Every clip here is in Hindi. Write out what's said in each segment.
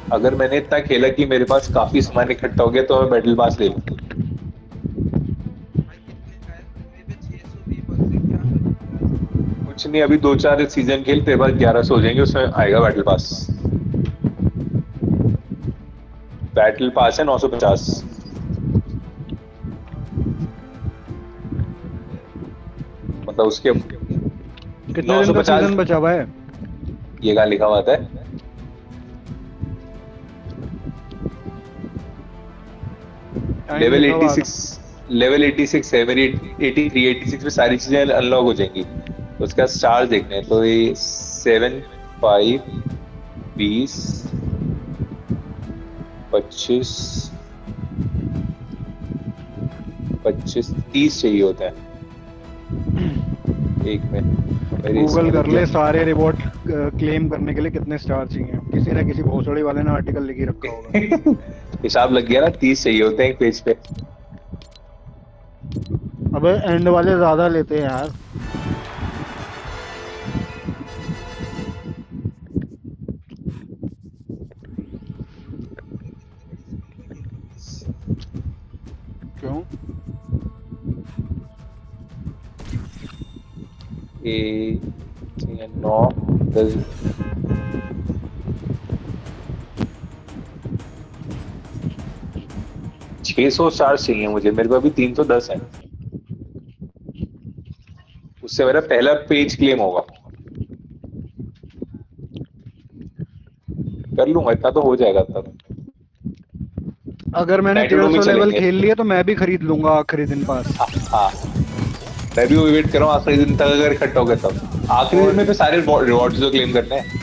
अगर मैंने इतना खेला कि मेरे पास काफी सामान इकट्ठा हो गया तो मैं बैटल पास ले लूँ। भाई कितने का है मेरे पे? 620 है, क्या करूँ यार? कुछ नहीं, अभी 2-4 सीजन खेल, तेरे पास 1100 हो जाएंगे, उसमें आएगा बैटल पास। बैटल पास है 950। मतलब उसके कितने दिन का 950। सीजन बचा हुआ है? ये कहाँ लिखा हुआ था? टाइम लेवल लिखा हुआ था। 86। लेवल 86 है मेरी। 83 86 में सारी चीजें अनलॉक हो जाएंगी। उसका स्टार देखने हैं तो ये 7 5 20 25 25 30 चाहिए होता है एक में। मेरे गूगल इसमें कर रुक ले जा। सारे रिवॉर्ड क्लेम करने के लिए कितने स्टार चाहिए, किसी ना किसी भोसड़ी वाले ने आर्टिकल लिख ही रखा होगा। हिसाब लग गया ना, 30 चाहिए होते हैं एक पेज पे। अबे एंड वाले ज्यादा लेते हैं यार। क्यों? ए 9 10। 600 स्टार चाहिए मुझे, मेरे को अभी 310 है। उससे मेरा पहला पेज क्लेम होगा। कर लूंगा, इतना तो हो जाएगा तब। अगर मैंने नाइट्रोडो में 150 लेवल चलेंगे। खेल लिए तो मैं भी खरीद लूंगा आखिरी दिन पास। हाँ हाँ, मैं भी वही वेट कर रहा हूँ आखिरी दिन तक, अगर इकट्ठा हो गया तब। आखिरी दिन और में तो सारे रिवॉर्ड्स जो क्लेम करने हैं।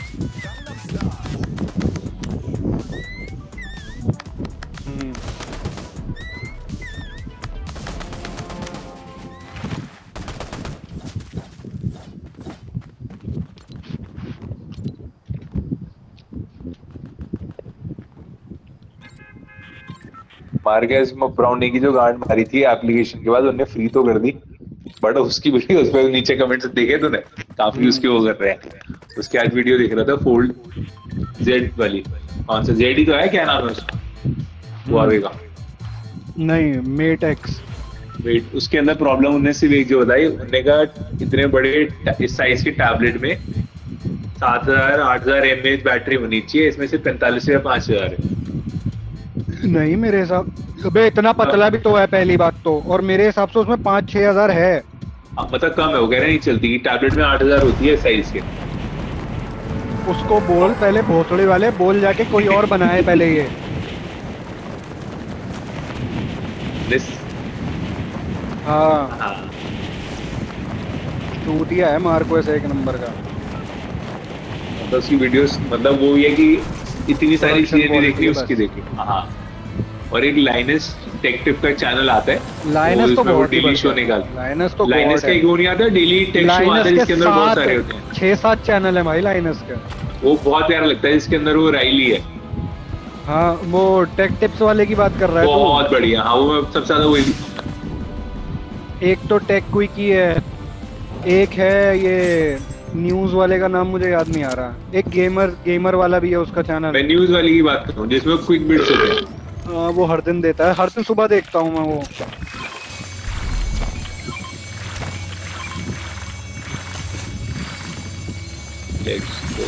हम्म, मार्केस ब्राउनी की जो गांड मारी थी एप्लीकेशन के बाद, उन्हें फ्री तो कर दी, बट उसकी वीडियो उस पर नीचे कमेंट्स देखे तूने? काफी उसके वो कर रहे हैं। उसके आज वीडियो देख रहा था, फोल्ड जेड वाली। कौन सा जेड ही तो है, क्या नाम है उसका? हुआवे का। नहीं मेट एक्स। वेट, उसके अंदर प्रॉब्लम उन्हें सिर्फ एक जो बताई, उन्होंने कहा इतने बड़े इस साइज के टैबलेट में 7000 8000 mAh बैटरी होनी चाहिए, इसमें से 45 या 5000 है। नहीं मेरे हिसाब, अबे इतना पतला भी तो है पहली बात तो, और मेरे हिसाब से उसमें 5-6 हजार है। मतलब कम है, वो कह रहे नहीं चलती, टैबलेट में 8000 होती है साइज के। उसको बोल पहले, भोसड़ी वाले बोल जाके कोई और बनाए पहले ये। दिस। हाँ हाँ। चूतिया है मार्कोस एक नंबर का। मतलब उसकी वीडियोस, मतलब वो ये कि इतनी सारी प्रोडक्शन चीजें नहीं देखनी, क्वालिटी उसकी बस। देखी। हाँ। और एक लाइनस टेक टिप का चैनल आता है, वो लाइनस तो इसमें वो बहुत ही डेली शो बढ़िया निकाल। है। लाइनस तो लाइनस गॉड का है। एक वो नहीं आता, डेली टेक शो आता लाइनस है के जिसके अंदर बहुत सारे होते हैं। 6-7 चैनल है भाई लाइनस का। वो बहुत प्यारा लगता है, जिसके अंदर वो राइली है। हाँ वो टेक टिप्स वाले की बात कर रहा है बहुत बढ़िया। हाँ, वो मैं सबसे ज्यादा वही। तू। एक तो टेक क्विकी है, एक है ये न्यूज वाले का नाम मुझे याद नहीं आ रहा, एक गेमर वाला भी है उसका चैनल। मैं न्यूज वाली की बात कर रहा हूँ, जिसमें क्विक बिट्स होते हैं। वो हर दिन देता है, हर दिन सुबह देखता हूँ मैं वो। Let's go।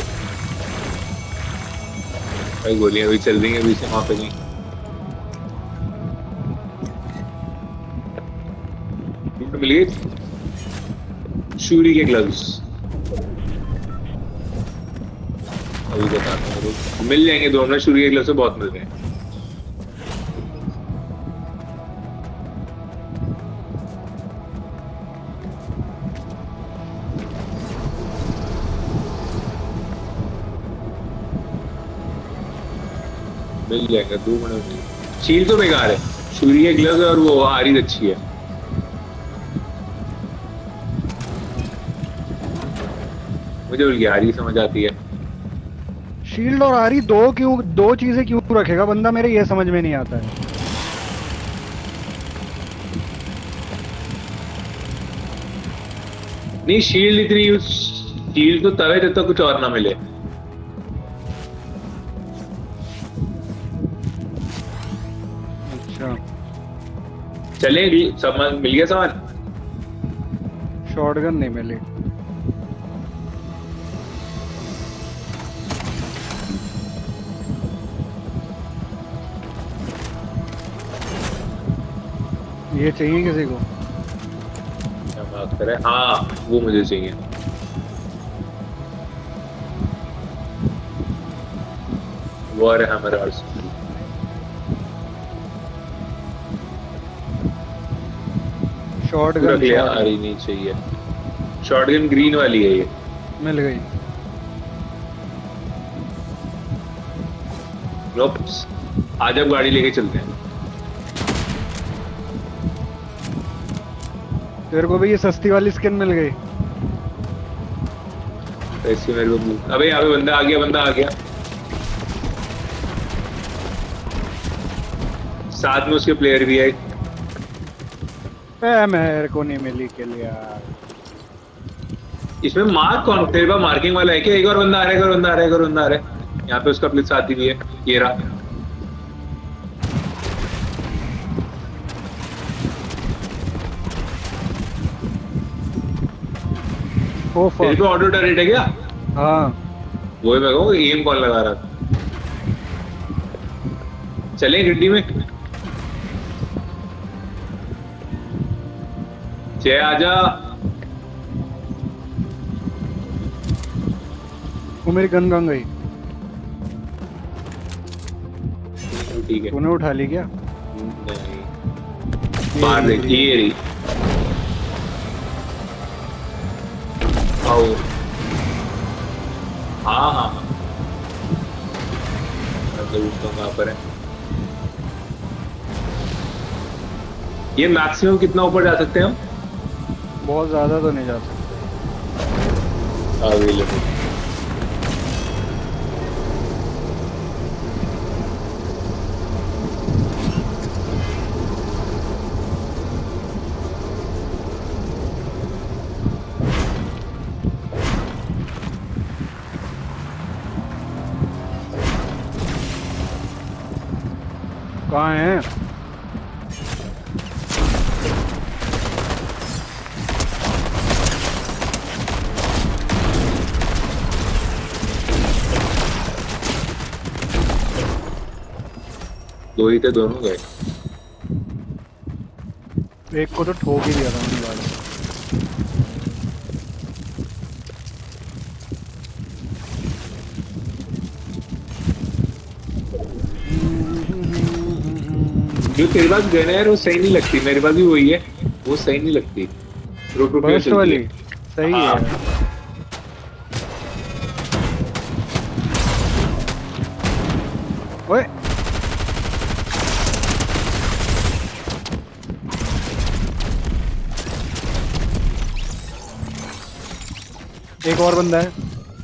भाई गोलियां भी चल रही हैं अभी से वहां पे नहीं। लूट मिल गई। शूरी के ग्लव्स अभी बताता हूँ, मिल जाएंगे दोनों में। शूरी के ग्लव्स से बहुत मिल रहे हैं। मिल जाएगा 2 मिनट में। शील तो बेकार है, शूरी के ग्लव्स और वो आरी अच्छी है। मुझे उनकी आरी समझ आती है। शील्ड और आरी दो चीजें क्यों रखेगा बंदा, मेरे ये समझ में नहीं आता है। नहीं, शील्ड इतनी यूज, शील्ड तो तवे जब तक कुछ और ना मिले। अच्छा चले सामान मिल गया सामान। शॉटगन नहीं मिली। ये चाहिए किसी को? क्या बात करे, हाँ वो मुझे चाहिए। War hammer Arsenal. शॉटगन रख लिया, आ रही नहीं चाहिए। शॉटगन ग्रीन वाली है ये। मिल गई। नोप्स, आज अब गाड़ी लेके चलते हैं। तेरे को भी ये सस्ती वाली स्किन मिल गई। ऐसे मेरे को अबे यहाँ पे बंदा आ गया, बंदा आ गया। साथ में उसके प्लेयर भी है। मेरे को नहीं मिली किल यार। इसमें मार्क कौन, तेरे पास मार्किंग वाला है क्या? एक और बंदा आ रहा है, एक और बंदा आ रहा है, एक और बंदा आ रहा है। यहाँ पे उसका प्लेस साथी भी है, ये रहा। ओ तेरे पे ऑटो टर्रेट है क्या? हाँ वही मैं कहूँ, एम कौन लगा रहा था। चलें गड्डी में। जय आजा। वो मेरी गन कहाँ गई? ठीक है। तूने उठा ली क्या? नहीं, मार दे ये रही। आओ। हाँ हाँ हाँ, कहाँ पर है ये? मैक्सिमम कितना ऊपर जा सकते हैं हम? बहुत ज्यादा तो नहीं जा सकते। अवेलेबल। कहाँ है? दो ही थे, दोनों गए। एक को तो ठोक ही दिया था मैंने गाड़ी। जो तेरे पास गन है यार, वो सही नहीं लगती। मेरे पास भी वही है, वो सही नहीं लगती। रुक रुक के फर्स्ट चलती वाली है। सही हाँ। है। ओए एक और बंदा है।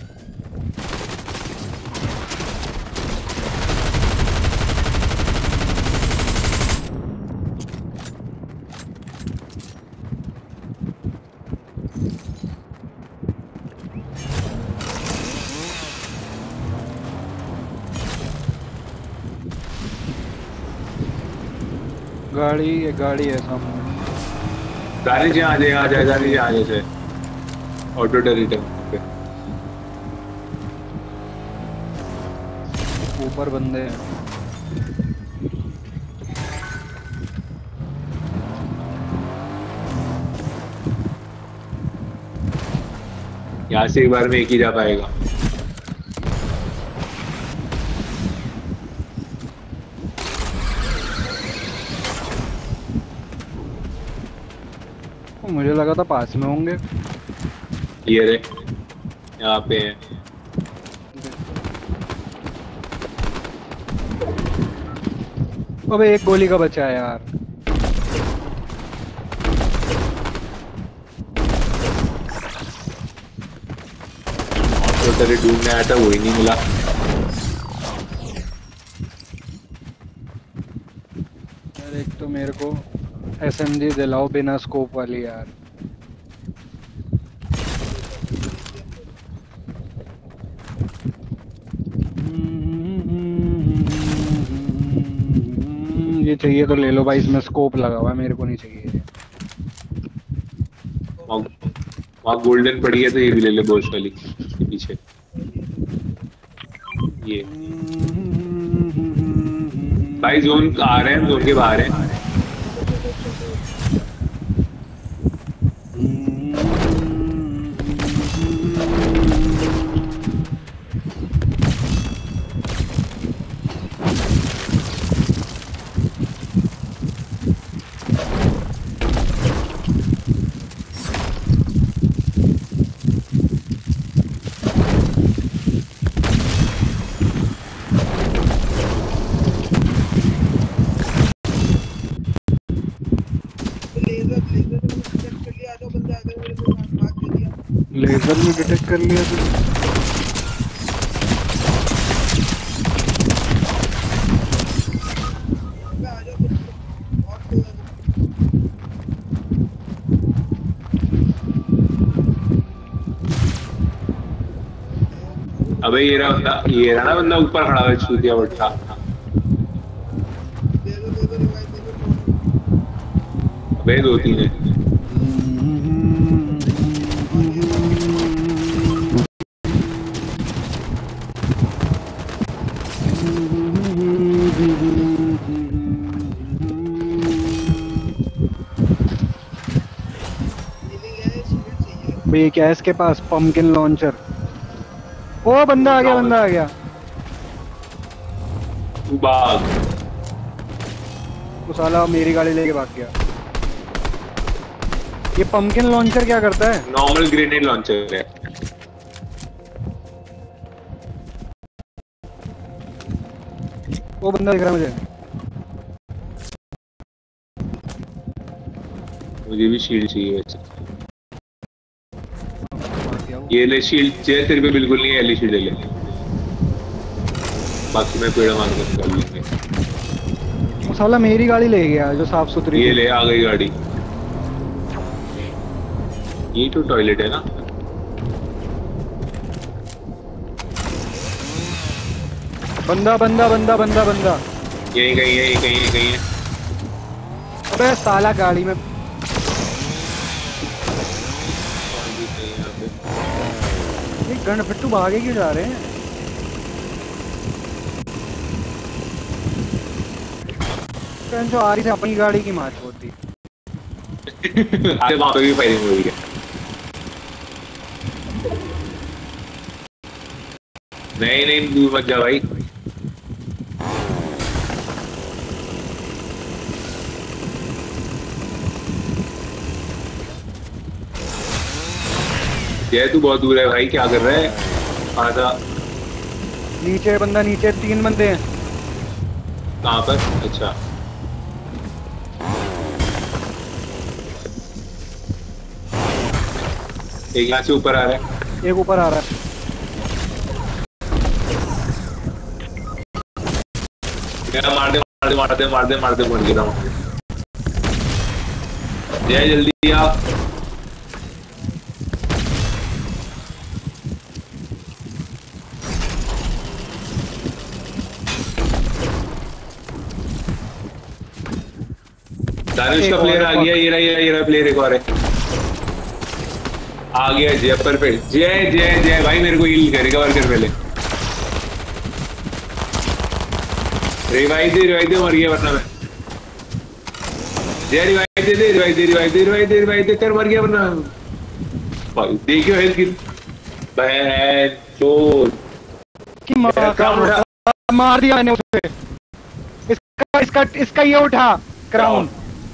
गाड़ी है सामने। गाड़ी से आ जाए, आ जाए, गाड़ी से आ जाए। ऑटो टर्रेट पे ऊपर बंदे हैं। यहाँ से एक बार में एक ही जा पाएगा। मुझे लगा था पास में होंगे। ये रे, यहाँ पे है। अबे एक गोली का बचा है यार। ऑटो टर्रेट ढूंढने आया था, वही नहीं मिला। यार एक तो मेरे को एसएमजी दिलाओ बिना स्कोप वाली यार। ये चाहिए तो ले लो भाई, इसमें स्कोप लगा हुआ है, मेरे को नहीं चाहिए। वहाँ गोल्डन पड़ी है तो ये भी ले ले, बोश वाली के पीछे। ये भाई जोन आ रहे हैं, जोन के बाहर है। लेजर लेजर डिटेक्ट कर लिया, आ जाओ बंदा, आ जाओ मेरे को भाग दे दिया। लेजर में डिटेक्ट कर लिया अबे ये रहा ना बंदा ऊपर खड़ा है, चूतिया बट्टा। अबे 2-3 है। ये क्या है इसके पास? Pumpkin launcher. ओ बंदा आ गया, बंदा आ गया। तू भाग। वो साला मेरी गाड़ी लेके भाग गया। ये पंपकिन लॉन्चर क्या करता है? नॉर्मल ग्रेनेड लॉन्चर है। वो बंदा दिख रहा है मुझे भी शील्ड चाहिए वैसे। ये ले शील्ड चाहिए तेरे पे? बिल्कुल नहीं है, एली शील्ड ले ले, बाकी मैं पेड़ मार कर निकाल लेंगे। वो साला मेरी गाड़ी ले गया जो साफ सुथरी। ये ले, आ गई गाड़ी। ये तो टॉयलेट है ना? बंदा बंदा बंदा बंदा बंदा यही कहीं है, यही कहीं है। अबे साला गाड़ी में। ये गणपिट्टू भागे क्यों जा रहे हैं? जो आ रही थी अपनी गाड़ी की मार छोड़ दी। आगे वहां पे भी फायरिंग हुई है। नहीं नहीं, दूर मत जा भाई। ये तू बहुत दूर है भाई, क्या कर रहा है? आधा नीचे बंदा, नीचे 3 बंदे हैं। कहाँ पर? अच्छा एक यहाँ से ऊपर आ रहा है, एक ऊपर आ रहा है। मार दे मार दे मार दे मार दे मार दे, बोल गिरा। जय जल्दी आ। दानिश का प्लेयर आ गया। ये रहा प्लेयर, एक और है। आ गया जय पर पे। जय जय जय भाई, मेरे को हील कर, रिकवर कर पहले। रिवाइव दे, मर गया वरना मैं। जय रिवाइव दे, रिवाइव दे कर, मर गया वरना। भाई देखियो हेल्थ की बहन चोद कि मार दिया मैंने उसे। इसका ये उठा क्राउन,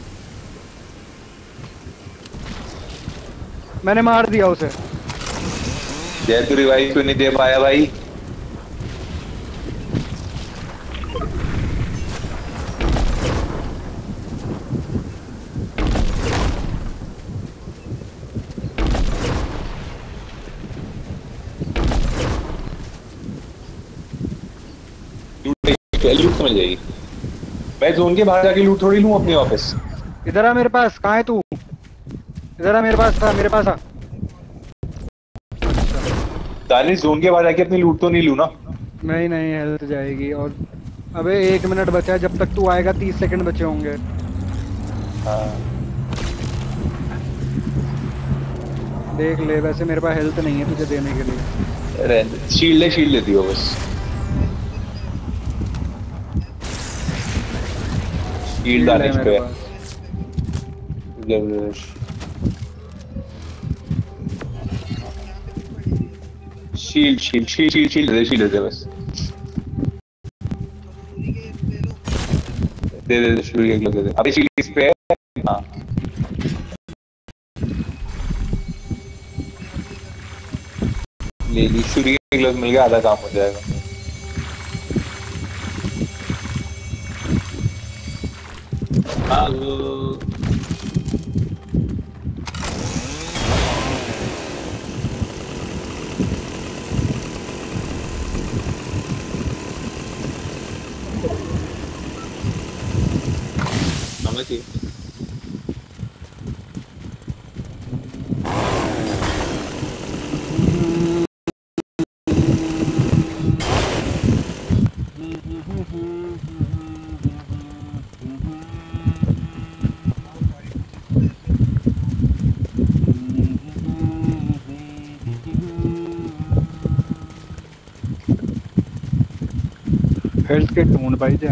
मैंने मार दिया उसे। जय तू रिवाइव क्यों नहीं दे पाया भाई? लूट समझ जाएगी। मैं जोन के बाहर जाके लूट थोड़ी लूं अपने वापस। इधर आ मेरे पास। कहाँ है तू? इधर आ मेरे पास था, मेरे पास आ। दानिश जोन के बाहर जाके अपनी लूट तो नहीं लूं ना? नहीं नहीं, हेल्थ जाएगी। और अबे 1 मिनट बचा है, जब तक तू आएगा 30 सेकंड बचे होंगे। हाँ देख ले, वैसे मेरे पास हेल्थ नहीं है तुझे देने के लिए। शील्ड है, शील्ड लेती हो बस। शील्ड शील्ड है दानिश मेरे पे पास। है। Shield shield shield shield shield दे बस। दे शुरू एक लोग दे दे। अबे शील्ड इस पे है। हाँ ले ली, शुरू एक लोग मिल गया, आधा काम हो जाएगा। समझिए हेल्थ के ढूंढ भाई जा।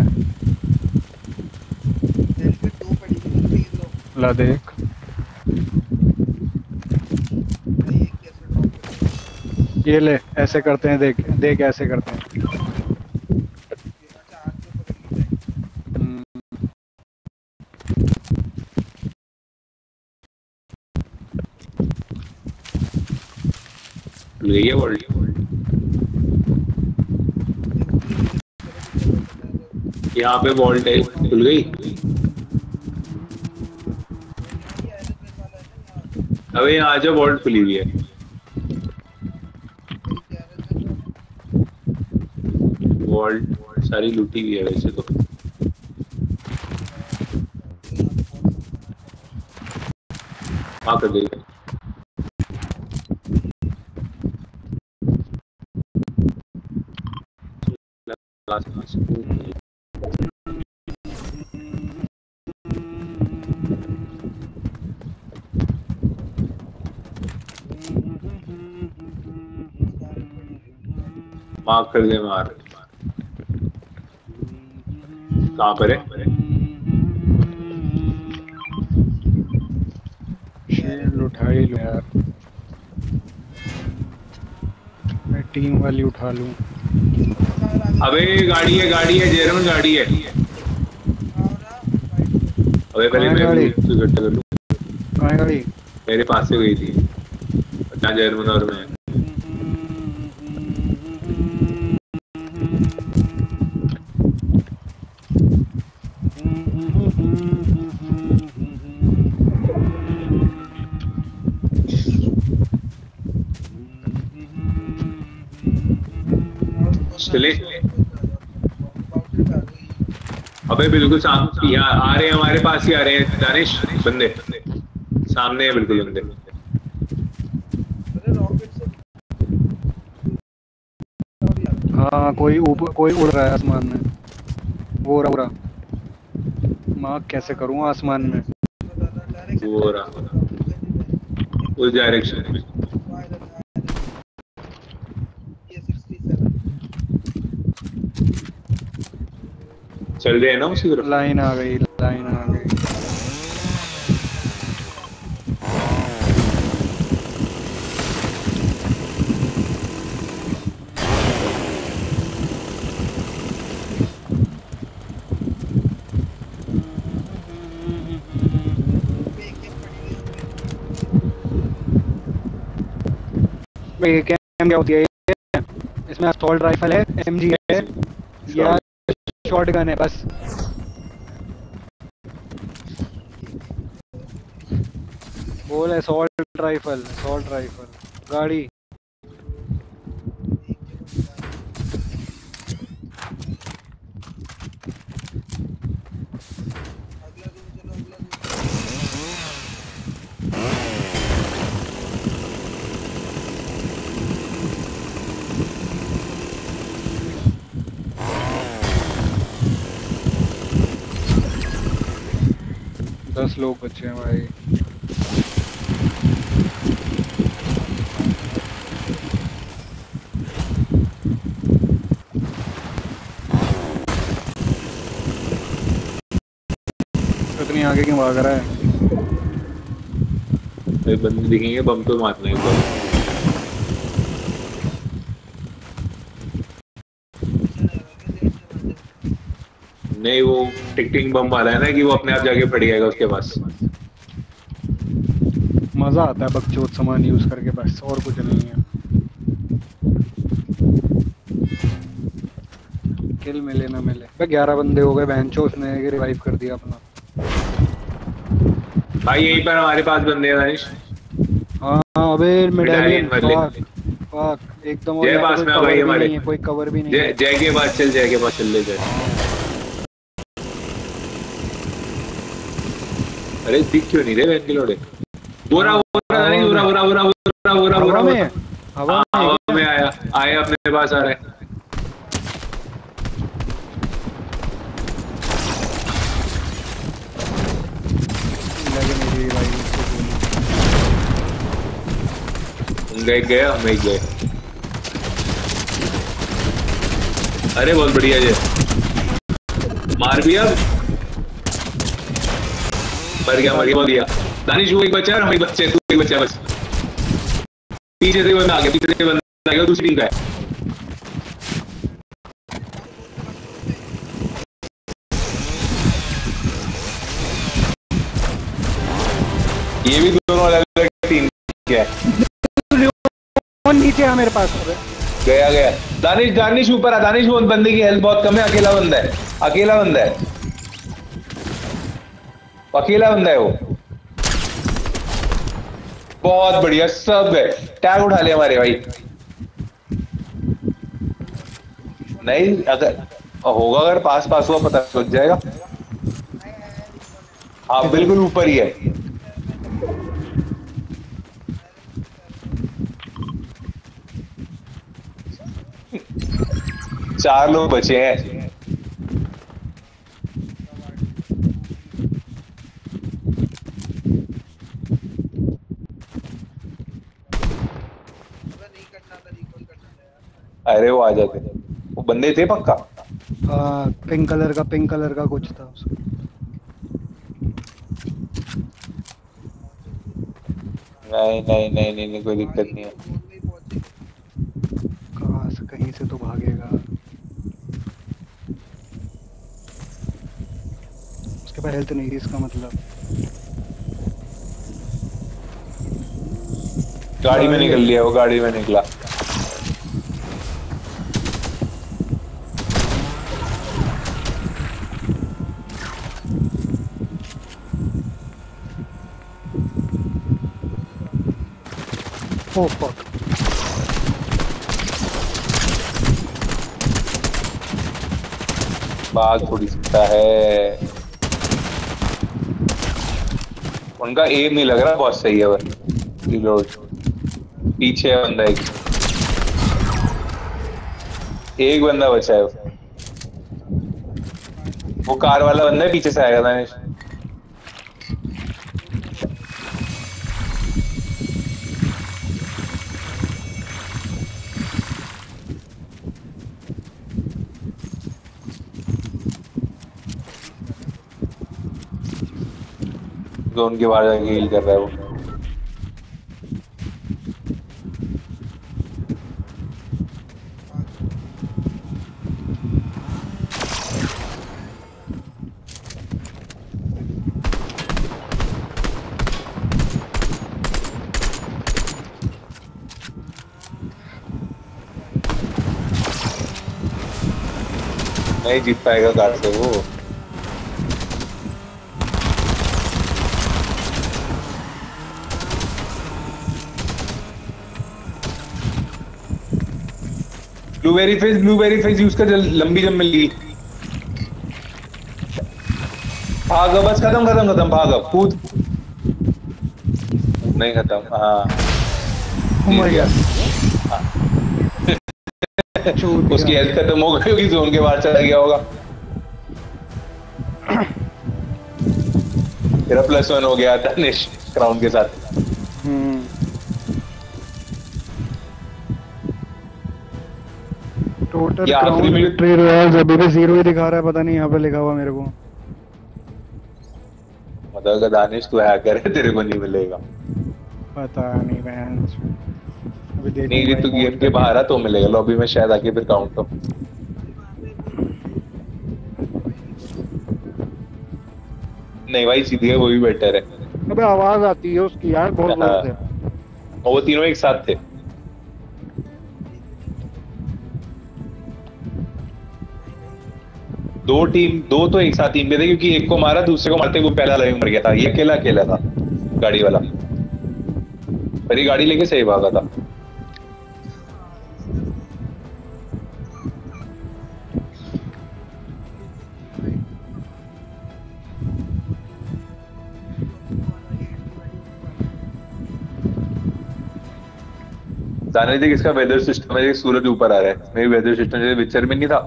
हेल्मेट 2 पड़ी थी, तो 3 लो ला देख। भाई। एक कैसे ड्रॉप करेगा? ये ले, ऐसे करते हैं, देख देख ऐसे करते हैं। बिना चार्ज के पकड़ ली जाएगी। हम्म, खुल गई है वर्ल्ड। यहाँ पे वॉल्ट है, खुल गई। अबे यहाँ आजा, वॉल्ट खुली हुई है। वॉल्ट सारी लूटी हुई है वैसे तो। हाँ कर देगा। मार्क कर दे, मार। कहाँ पर है? शील्ड उठा ही लो यार, मैं टीम वाली उठा लूं। अबे गाड़ी है, गाड़ी है जयरमन, गाड़ी है। अबे पहले कहाँ है मैं गाड़ी? इकट्ठा कर लूं। कहाँ है गाड़ी? मेरे पास से गई थी जहाँ जयरमन और मैं। चले। अबे बिल्कुल सामने यहाँ आ रहे हैं, हमारे पास ही आ रहे हैं दानिश बंदे। सामने है बिल्कुल बंदे। हाँ, कोई ऊपर, कोई उड़ रहा है आसमान में। वो रहा। मार्क कैसे करूँ आसमान में? वो रहा उस डायरेक्शन में। चल रहे हैं ना उसी तरफ। लाइन आ गई, लाइन आ गई। ये क्या होती है? इसमें असॉल्ट राइफल है, एमजी है या शॉटगन है बस। बोल असॉल्ट राइफल, असॉल्ट राइफल। गाड़ी 10 लोग बचे हैं भाई। इतनी आगे क्यों भाग रहा है? बंदे दिखेंगे बम तो मारना है एक बार। नहीं वो टिक बम वाला है ना कि वो अपने आप जाके पड़ जाएगा उसके पास। मजा आता है बकचोद सामान यूज करके, बस और कुछ नहीं है। किल मिले ना मिले, 11 बंदे हो गए। बेंचो उसने रिवाइव कर दिया अपना। भाई यहीं पर हमारे पास बंदे हैं दानिश। हाँ अबे मेडालियन मेडालियन, वाले। फक एकदम। और जय यहाँ पे पास कोई में आ कवर भाई भी हमारे। नहीं है, कोई कवर भी नहीं जय है। जय के पास चल, जय के पास चल ले जय। अरे दिख क्यों नहीं रहे वैन के लोड़े? बोरा बोरा दानिश, बोरा बोरा बोरा बोरा बोरा हवा बोरा में, हवा में आया आया अपने पास आ रहा है। लगे मेरी भाई गए गया हम एक गए। अरे बहुत बढ़िया जय, मार भी अब। मर गया बहुत दिया। दानिश वो एक बच्चा है, हम एक बच्चे, तू एक बच्चा बस। पीछे से बंदा आ गया, पीछे से बंदा आ गया, दूसरी टीम का है। ये भी दोनों अलग अलग टीम के है। नीचे आ मेरे पास। गया गया दानिश, दानिश ऊपर है दानिश। वो बंदे की हेल्थ बहुत कम है, अकेला बंदा है, अकेला बंदा है, अकेला बंदा है वो। बहुत बढ़िया सब है। टैग उठा लिया हमारे भाई। नहीं अगर होगा, अगर पास पास हुआ पता लग जाएगा। हाँ बिल्कुल ऊपर ही है। चार लोग बचे हैं। अरे वो आ जाते, वो बंदे थे पक्का। पिंक कलर का कुछ था उसका। नहीं नहीं नहीं नहीं, नहीं कोई दिक्कत नहीं है। कहाँ से, कहीं से तो भागेगा। उसके पास हेल्थ नहीं थी, इसका मतलब। गाड़ी में निकल लिया वो, गाड़ी में निकला। Oh fuck. बाग थोड़ी सकता है, उनका एम नहीं लग रहा बहुत सही है। रिलोड पीछे है बंदा, एक बंदा बचा है। वो कार वाला बंदा है, पीछे से आएगा दानिश। जोन के बाहर जाके हील कर रहा है वो। नहीं जीत पाएगा कार से वो। ब्लूबेरी फेस यूज कर, लंबी जंप मिल गई। भाग बस, खत्म खत्म खत्म, भाग अब कूद। नहीं खत्म, हाँ जीत गया। उसकी हेल्थ खत्म हो गई होगी, जोन के बाहर चला गया होगा। तेरा +1 हो गया था निश क्राउन के साथ। टोटल ये आखिरी क्राउन में विक्ट्री रॉयल्स अभी भी 0 ही दिखा रहा है, पता नहीं यहाँ पे लिखा हुआ मेरे को। मतलब अगर दानिश तू हैकर है तेरे को नहीं मिलेगा। पता नहीं मैं अभी नहीं देखूंगा तू इमोट गेम के करके। बाहर आ तो मिलेगा, लॉबी में शायद आके फिर काउंट हो। नहीं भाई सीधी है, वो भी बेटर है। अबे आवाज आती है उसकी यार बहुत जोर से। और वो तीनों एक साथ थे। दो तो एक साथ टीम पे थे, क्योंकि एक को मारा दूसरे को मारते वो पहला लाइन मर गया था, ये अकेला अकेला था गाड़ी वाला, पर ये गाड़ी लेके सही भागा था। जाने दे किसका वेदर सिस्टम है, सूरज ऊपर आ रहा है, मेरी वेदर सिस्टम जैसे विचर में नहीं था।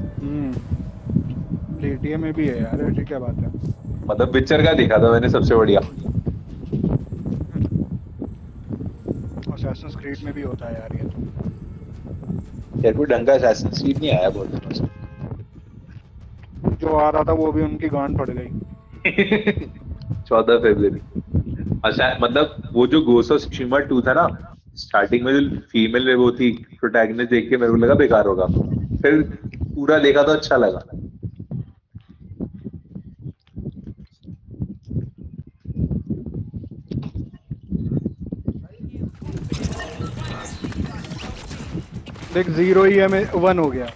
GTA में भी है यार, ऐसी क्या बात है। मतलब विचर का दिखा था मैंने सबसे बढ़िया। असैसिन्स क्रीड में भी होता है यार ये तो। यार कोई ढंग का असैसिन्स क्रीड नहीं आया बहुत दिनों से। जो आ रहा था वो भी उनकी गांड पड़ गई। 14 फरवरी। अच्छा मतलब वो जो गोस्ट ऑफ त्सुशिमा 2 था ना, स्टार्टिंग में जो फीमेल वो थी प्रोटैगनिस्ट, देख के मेरे को लगा बेकार होगा, फिर पूरा देखा तो अच्छा लगा। देख 0 ही है, मैं 1 हो गया।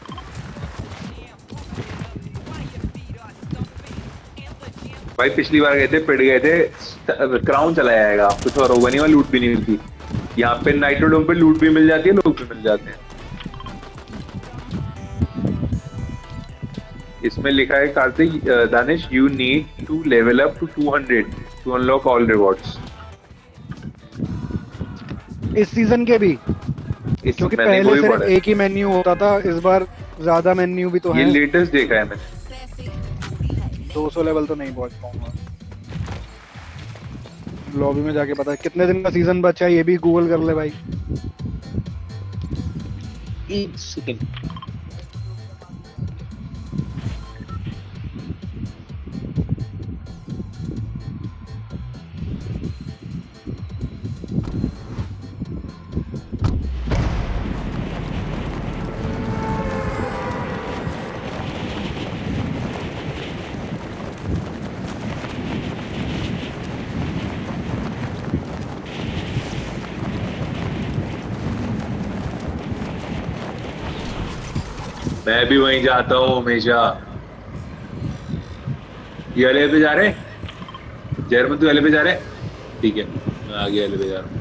भाई पिछली बार गए थे पिट गए थे, क्राउन चला जाएगा, कुछ और होगा नहीं, वहां लूट भी नहीं मिलती। यहाँ पे नाइट्रोडोम पे लूट भी मिल जाती है, लोग भी मिल जाते हैं। इसमें लिखा है Kartik Danish, you need to level up to 200 to unlock all rewards. इस सीजन के भी, क्योंकि पहले सिर्फ एक ही मेन्यू होता था, इस बार ज्यादा मेन्यू भी तो है। ये लेटेस्ट देखा है मैंने। 200 लेवल तो नहीं पहुंच पाऊंगा। लॉबी में जाके पता है कितने दिन का सीजन बचा है, ये भी गूगल कर ले भाई। एक सेकंड। मैं भी वहीं जाता हूँ हमेशा। ये वाले पे जा रहे हैं जयरमन, तू वाले पे जा रहे हैं? ठीक है मैं आगे वाले पे जा रहा हूँ।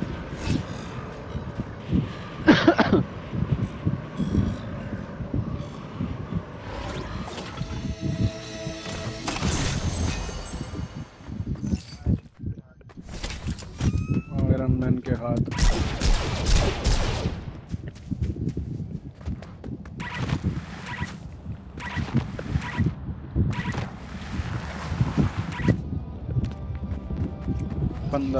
आयरन के हाथ। बंदा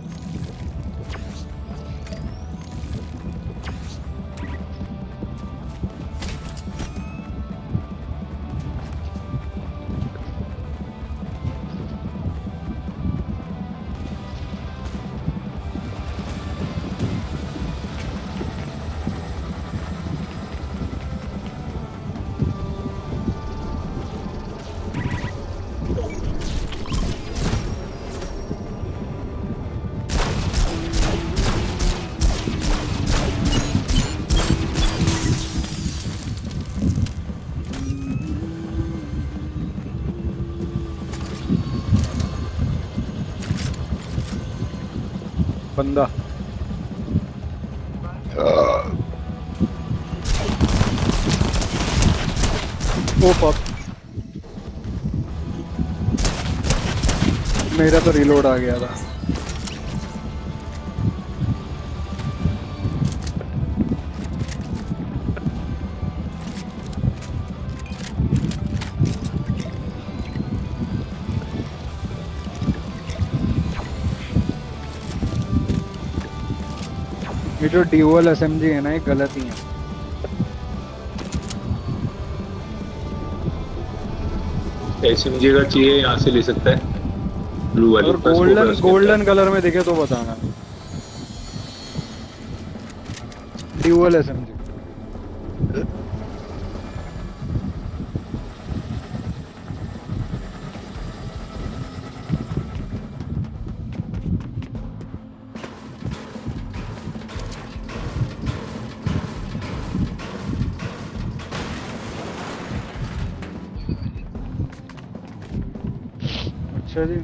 बंदा ओ फक, मेरा तो रिलोड आ गया था। ये जो ड्यूअल एसएमजी है ना, ये गलत ही है। एसएमजी का चाहिए, यहाँ से ले सकता है। ब्लू वाली और का scope है उसके अंदर। गोल्डन कलर में दिखे तो बताना। Dual SMG. अच्छा जी।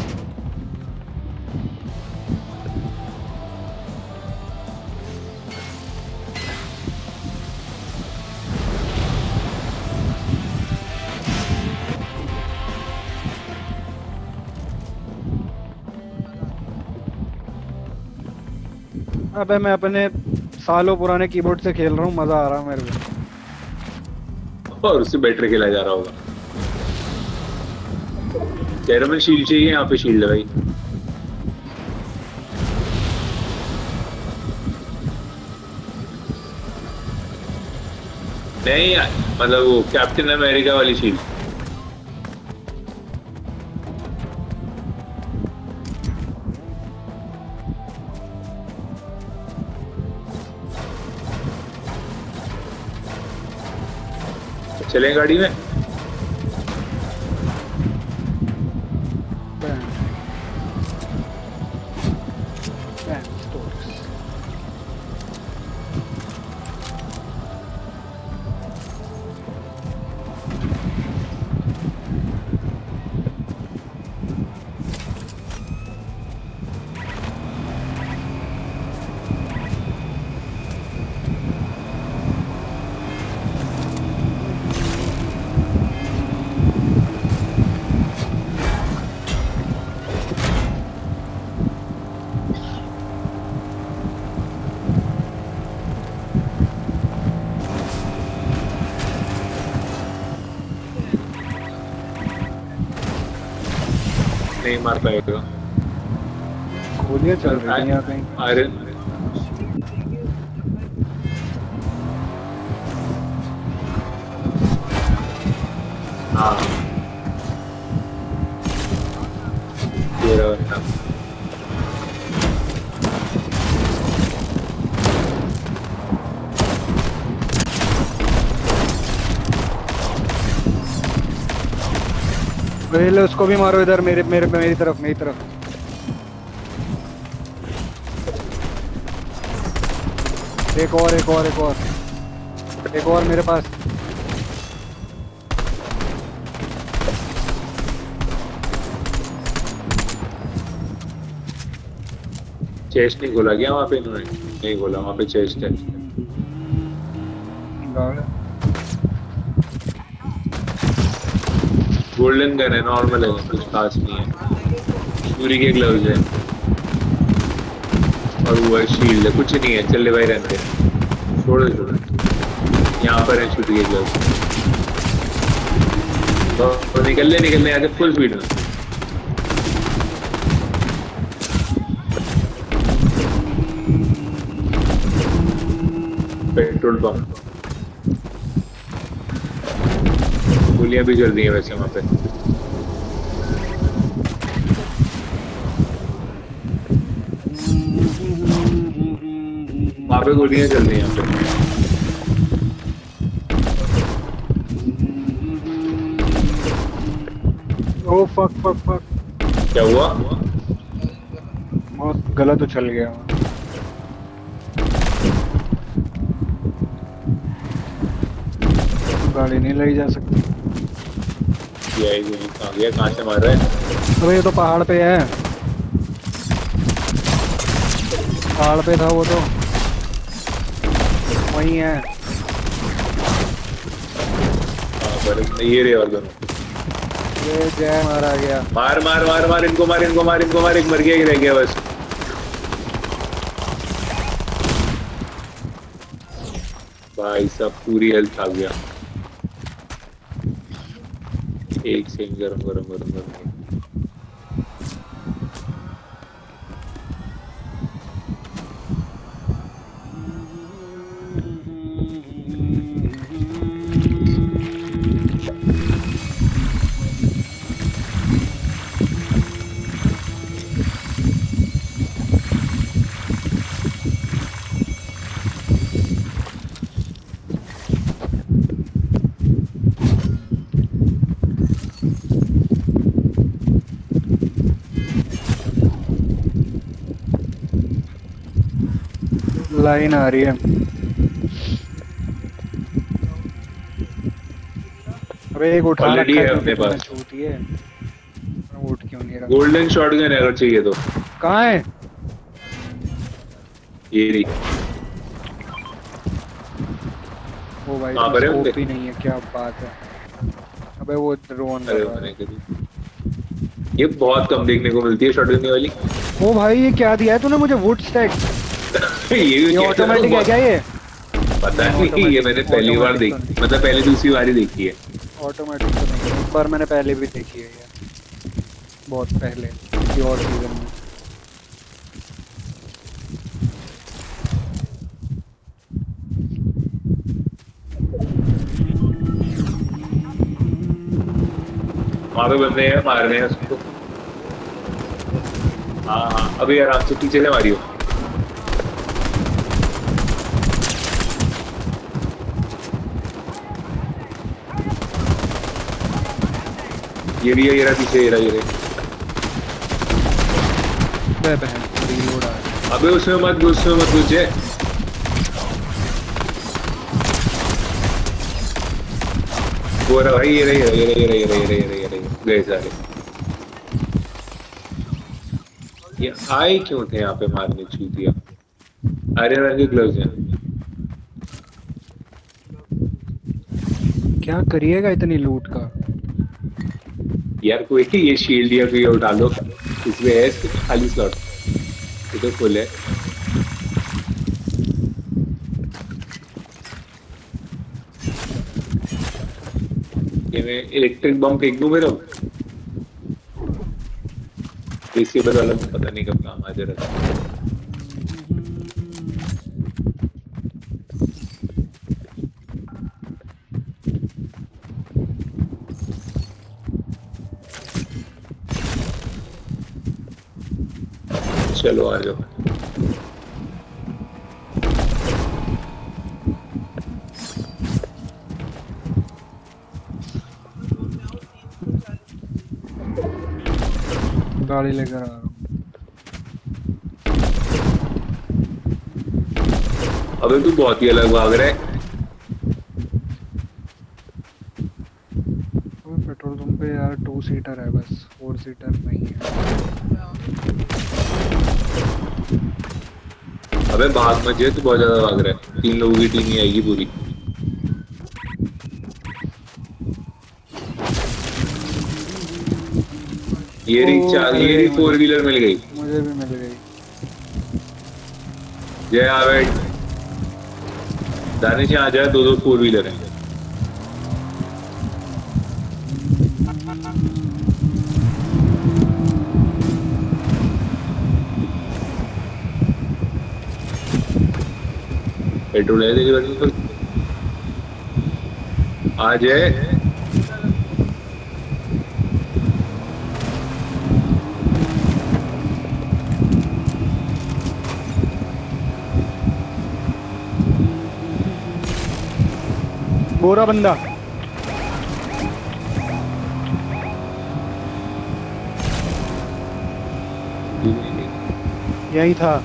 अबे मैं अपने सालों पुराने कीबोर्ड से खेल रहा हूँ, मजा आ रहा है मेरे को। और उससे बेटर खेला जा रहा होगा। कैरमल शील्ड चाहिए, यहाँ पे शील्ड है भाई। नहीं यार, मतलब वो कैप्टन अमेरिका वाली शील्ड। चलें गाड़ी में। नहीं मार पाएगा। गोलियां चल रही हैं यहाँ कहीं। अरे हाँ, ये रहा बंदा। पहले उसको भी मारो इधर, मेरी तरफ। एक और मेरे पास। चेस्ट नहीं खोला क्या वहाँ पे इन्होंने? नहीं खोला, वहाँ पे चेस्ट है। गोल्डन गन है, नॉर्मल है, कुछ खास नहीं है। सूर्य के ग्लव्स है और वो है शील्ड है, कुछ नहीं है। चल भाई रहने दे, छोड़ दे। यहाँ पर है सूर्य के ग्लव्स। तो निकलने आते फुल स्पीड में। पेट्रोल पंप, गोलियां भी चल रही है वैसे वहां पे। वहां पे गोलियां चल रही हैं यहाँ पे। Oh fuck. क्या हुआ? बहुत गलत उछल गया। गाड़ी नहीं लाई जा सकती। कहाँ से मार रहा है? अबे ये तो पहाड़ पे है। पहाड़ पे था वो तो, वहीं है। ये रे और दोनों। ये जय मारा गया। मार इनको मार, एक मर गया, रह गया बस। भाई सब पूरी हेल्थ आ गया। एक से गरम। लाइन आ रही है। अबे एक उठा Already रखा है है अपने तूने, पास। छूटी है। उठ क्यों नहीं रहा? गोल्डन शॉटगन है अगर चाहिए तो। कहाँ है? ये रही। ओ भाई कहाँ इसमें पर है स्कोप बंदे? भी नहीं है, क्या बात है। अबे वो ड्रोन कर अरे रहा मैंने है। कभी ये बहुत कम देखने को मिलती है शॉटगन वाली। ओ भाई ये क्या दिया है तूने मुझे? Wood stack. ये भी ये क्या ऑटोमेटिक है क्या ये? पता नहीं, नहीं, ये मैंने पहली बार automatic तो देखी, नहीं। मतलब पहली दूसरी बार ही देखी है। ऑटोमेटिक तो नहीं है, एक बार मैंने पहले भी देखी है ये, बहुत पहले किसी और सीजन में। वहां पे बंदे हैं, मार रहे हैं उसको। हाँ हाँ, अभी आराम से पीछे से मारियो। ये भी है, ये रहा पीछे, ये रहा, ये रहा। बे बहन रीलोड आ रहा है। अबे उसमें मत घुस, उसमें मत घुस जे। वो रहा भाई, ये रहा, ये रहा, ये रहा, ये रहा, ये रहा, ये रहा, ये रहा, ये रहा, गए सारे। ये आए क्यों थे यहाँ पे मारने चूतिया? अरे रंग के ग्लव्स हैं। क्या करिएगा इतनी लूट का? यार कोई ये शील्ड या कोई उठा लो, इसमें है खाली स्लॉट, ये तो फुल है। ये मैं इलेक्ट्रिक बम फेंक दूं मेरा, इसके बाद वाला तो पता नहीं कब काम आ जाएगा। चलो आ जाओ। गाड़ी लेकर आ रहा हूँ। अबे तू बहुत ही अलग भाग रहा है। पेट्रोल पंप पे यार 2 सीटर है बस, 4 सीटर नहीं है। अबे भाग मत, तू बहुत ज्यादा भाग रहा है। 3 लोगों की टीम ही आएगी पूरी। ये रही 4 व्हीलर मिल गई। मुझे भी मिल गई। जय आवेट दानिश यहाँ आ जाए, 2 4 व्हीलर है। पेट्रोल है तेरी गाड़ी में? आ जाए। गोरा बंदा यही था।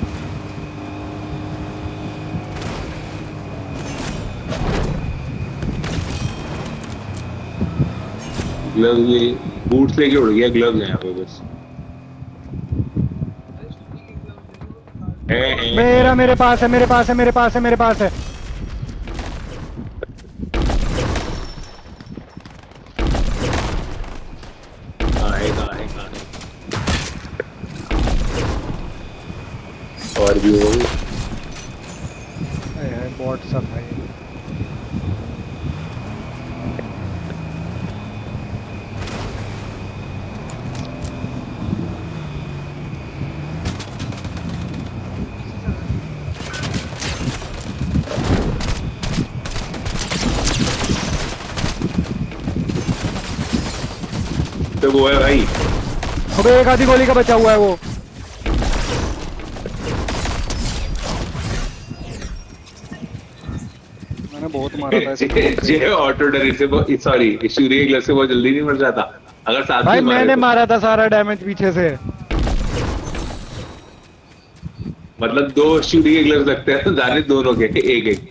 ग्लव्स, ये बूट्स लेके उड़ गया। ग्लव्स हैं यहाँ पे बस। मेरा मेरे पास है, मेरे पास है, मेरे पास है, मेरे पास है। और भी होगी। बॉट सब है। तो वो है भाई। अबे एक आधी गोली का बचा हुआ है वो। मैंने बहुत मारा था जे ऑटो डरी से, सॉरी सूर्य ग्लव से बहुत जल्दी नहीं मर जाता अगर साथ भाई। में मारे मैंने तो। मारा था सारा डैमेज पीछे से। मतलब 2 शूटिंग के ग्लव्स लगते हैं, दाने दोनों के एक एक।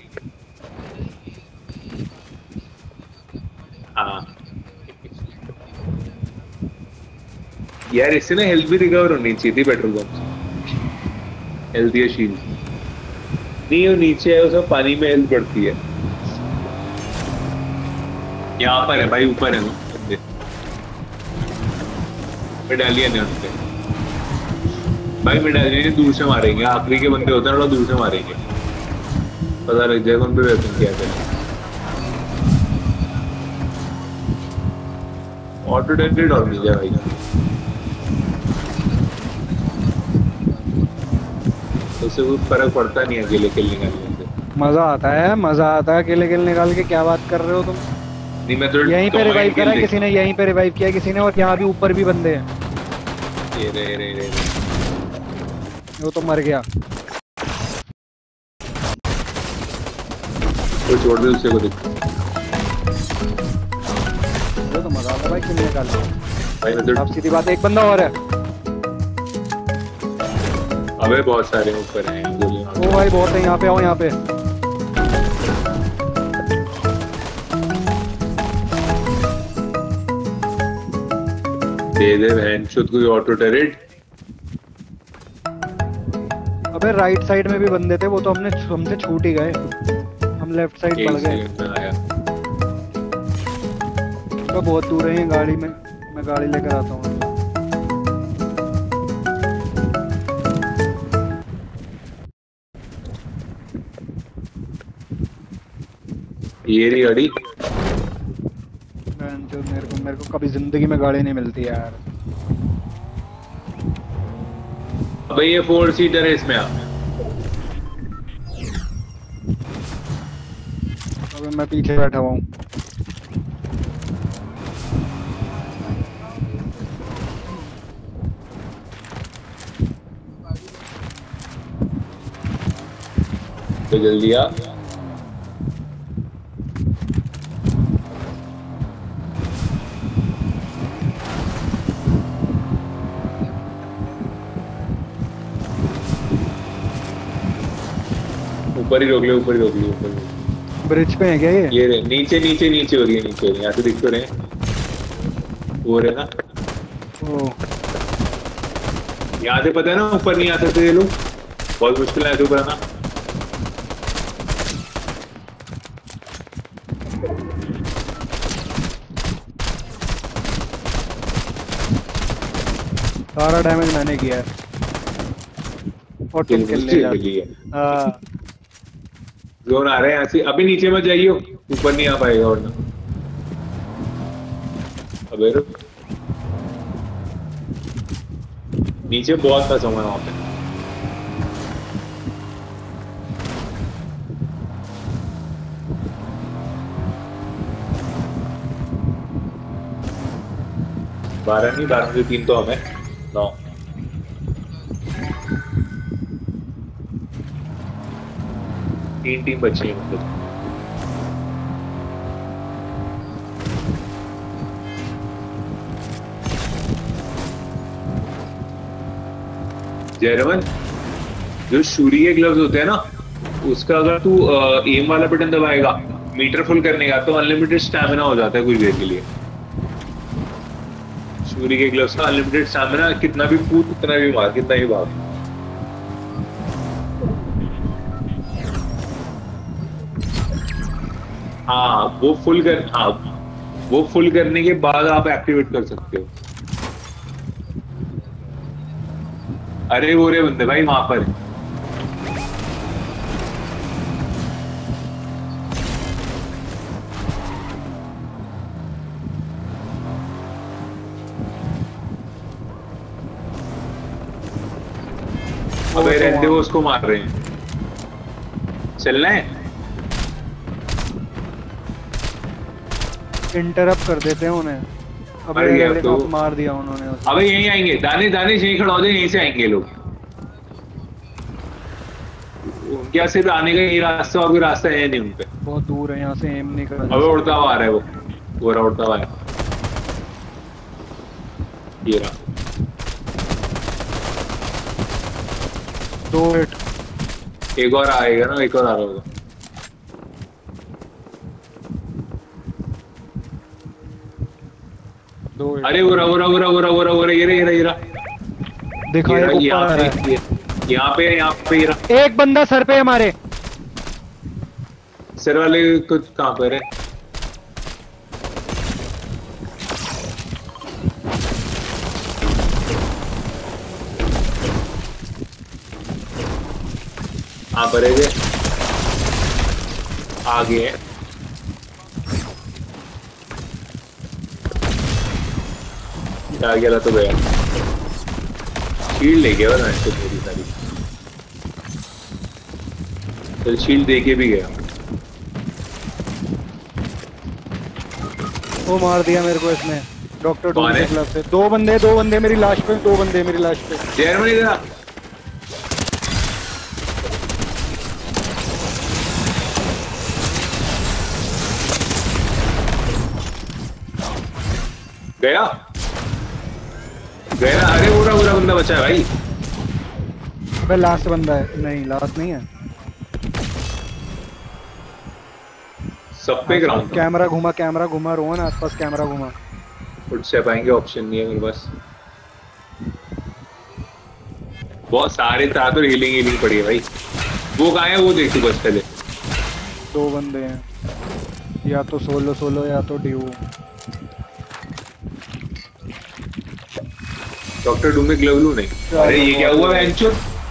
हाँ यार, इससे ना हेल्थ भी रिकवर होनी चाहिए थी पेट्रोल पंप से। हेल्थ या शील्ड नहीं, वो नीचे है, उसमें पानी में हेल्थ बढ़ती है। यहाँ पर है भाई, ऊपर है वो बंदे। मेडालियन है उनपे भाई, मेडालियन दूर से मारेंगे। आखिरी के बंदे होते हैं, थोड़ा दूर से मारेंगे, पता लग जाएगा उन पे वेपन क्या करें। ऑटो डेंटेड और मिल जाए भाई, उससे कोई फर्क पड़ता नहीं है अकेले खेलने का। मजा आता है अकेले अकेले निकाल के। क्या बात कर रहे हो तुम? नहीं मैं तो यहीं पे रिवाइव करा किसी ने, यहीं पे रिवाइव किया किसी ने, और यहाँ भी ऊपर भी बंदे हैं। ये रे वो तो मर गया। तो छोड़ दे उससे को देख। वो तो मजा आता है भाई किल निकाल के। भाई मैं तो अब सीधी बात, एक बंदा और है। अबे बहुत सारे ऊपर हैं गोली। ओ भाई बहुत है, यहाँ पे आओ, यहाँ पे। दे दे बहन चोद कोई ऑटो टरेट। अबे राइट साइड में भी बंदे थे, वो तो हमसे छूट ही गए। हम लेफ्ट साइड पड़ गए। तो बहुत दूर है ये गाड़ी में, मैं गाड़ी लेकर आता हूँ। ये रही गाड़ी। जो मेरे को कभी जिंदगी में गाड़ी नहीं मिलती यार। अबे ये 4 सीटर है, इसमें आ। अबे मैं पीछे बैठा हुआ हूँ। तो जल्दी आ। ऊपर ही रोक ले, ऊपर ही रोक ले, ऊपर ही। ब्रिज पे है क्या ये? ये रे, नीचे नीचे नीचे हो रही है, नीचे हो रही है। यहाँ से दिख तो रहे वो रहे ना। ओ यहाँ से पता है ना ऊपर नहीं आ सकते ये लोग, बहुत मुश्किल है ऊपर आना। सारा डैमेज मैंने किया है और तुम किल ले जाओ। हाँ जोन आ रहे हैं यहाँ से। अभी नीचे मत जाइयो, ऊपर नहीं आ पाएगा और ना। अबे रुक, नीचे बहुत फंसा हुआ है वहां पे। बारह नहीं, 12 से 3 तो हमें 9। तीन टीम बची है मतलब। जयरमन, जो शूरी के ग्लव्स होते हैं ना, उसका अगर तू एम वाला बटन दबाएगा मीटर फुल करने का, तो अनलिमिटेड स्टैमिना हो जाता है कुछ देर के लिए। शूरी के ग्लव्स का अनलिमिटेड स्टैमिना, कितना भी कूद, कितना भी मार, कितना भी भाग। हाँ वो फुल कर, हाँ वो फुल करने के बाद आप एक्टिवेट कर सकते हो। अरे वो रे बंदे भाई वहां पर। अबे रहते वो उसको मार रहे हैं। चलना है, इंटरप्ट कर देते हैं उन्हें। मर गया तो मार दिया उन्होंने। अबे यहीं आएंगे, दाने दाने यहीं खड़ा हो जाए, यहीं से आएंगे लोग। उनके यहाँ से भी आने का यही रास्ता, और कोई रास्ता है नहीं उनपे। बहुत दूर है यहाँ से, एम नहीं कर। अबे उड़ता हुआ आ रहा है वो रहा उड़ता हुआ है। ये रहा 2 हिट। एक और आएगा ना, एक और आ रहा होगा। दो अरे वो रहा वो रहा वो रहा वो रहा वो रहा वो रहा, ये रहा देखा, एक ऊपर आ रहा है। यहाँ पे ये रहा। एक बंदा सर पे है हमारे। सिर वाले को कहाँ पर है? कहाँ पर है ये? आगे है। आ गया तो गया। शील्ड ले गया ना इसको मेरी सारी। तो शील्ड दे के भी गया। वो मार दिया मेरे को इसने, डॉक्टर कौन है? क्लब से। दो बंदे मेरी लाश पे, दो बंदे मेरी लाश पे। जर्मनी इधर आ। गया गया। अरे पूरा पूरा बंदा बचा है भाई। अबे लास्ट बंदा है। नहीं लास्ट नहीं है। सब पे ग्राउंड कैमरा घुमा रोहन, आसपास कैमरा घुमा। फुट से पाएंगे, ऑप्शन नहीं है मेरे पास। बहुत सारे था तो हीलिंग पड़ी है भाई। वो कहाँ है वो देख तू बस पहले। दो बंदे हैं, या तो सोलो या तो ड्यू। डॉक्टर डूम में ग्लव लू नहीं। अरे ये क्या हुआ वेंचर?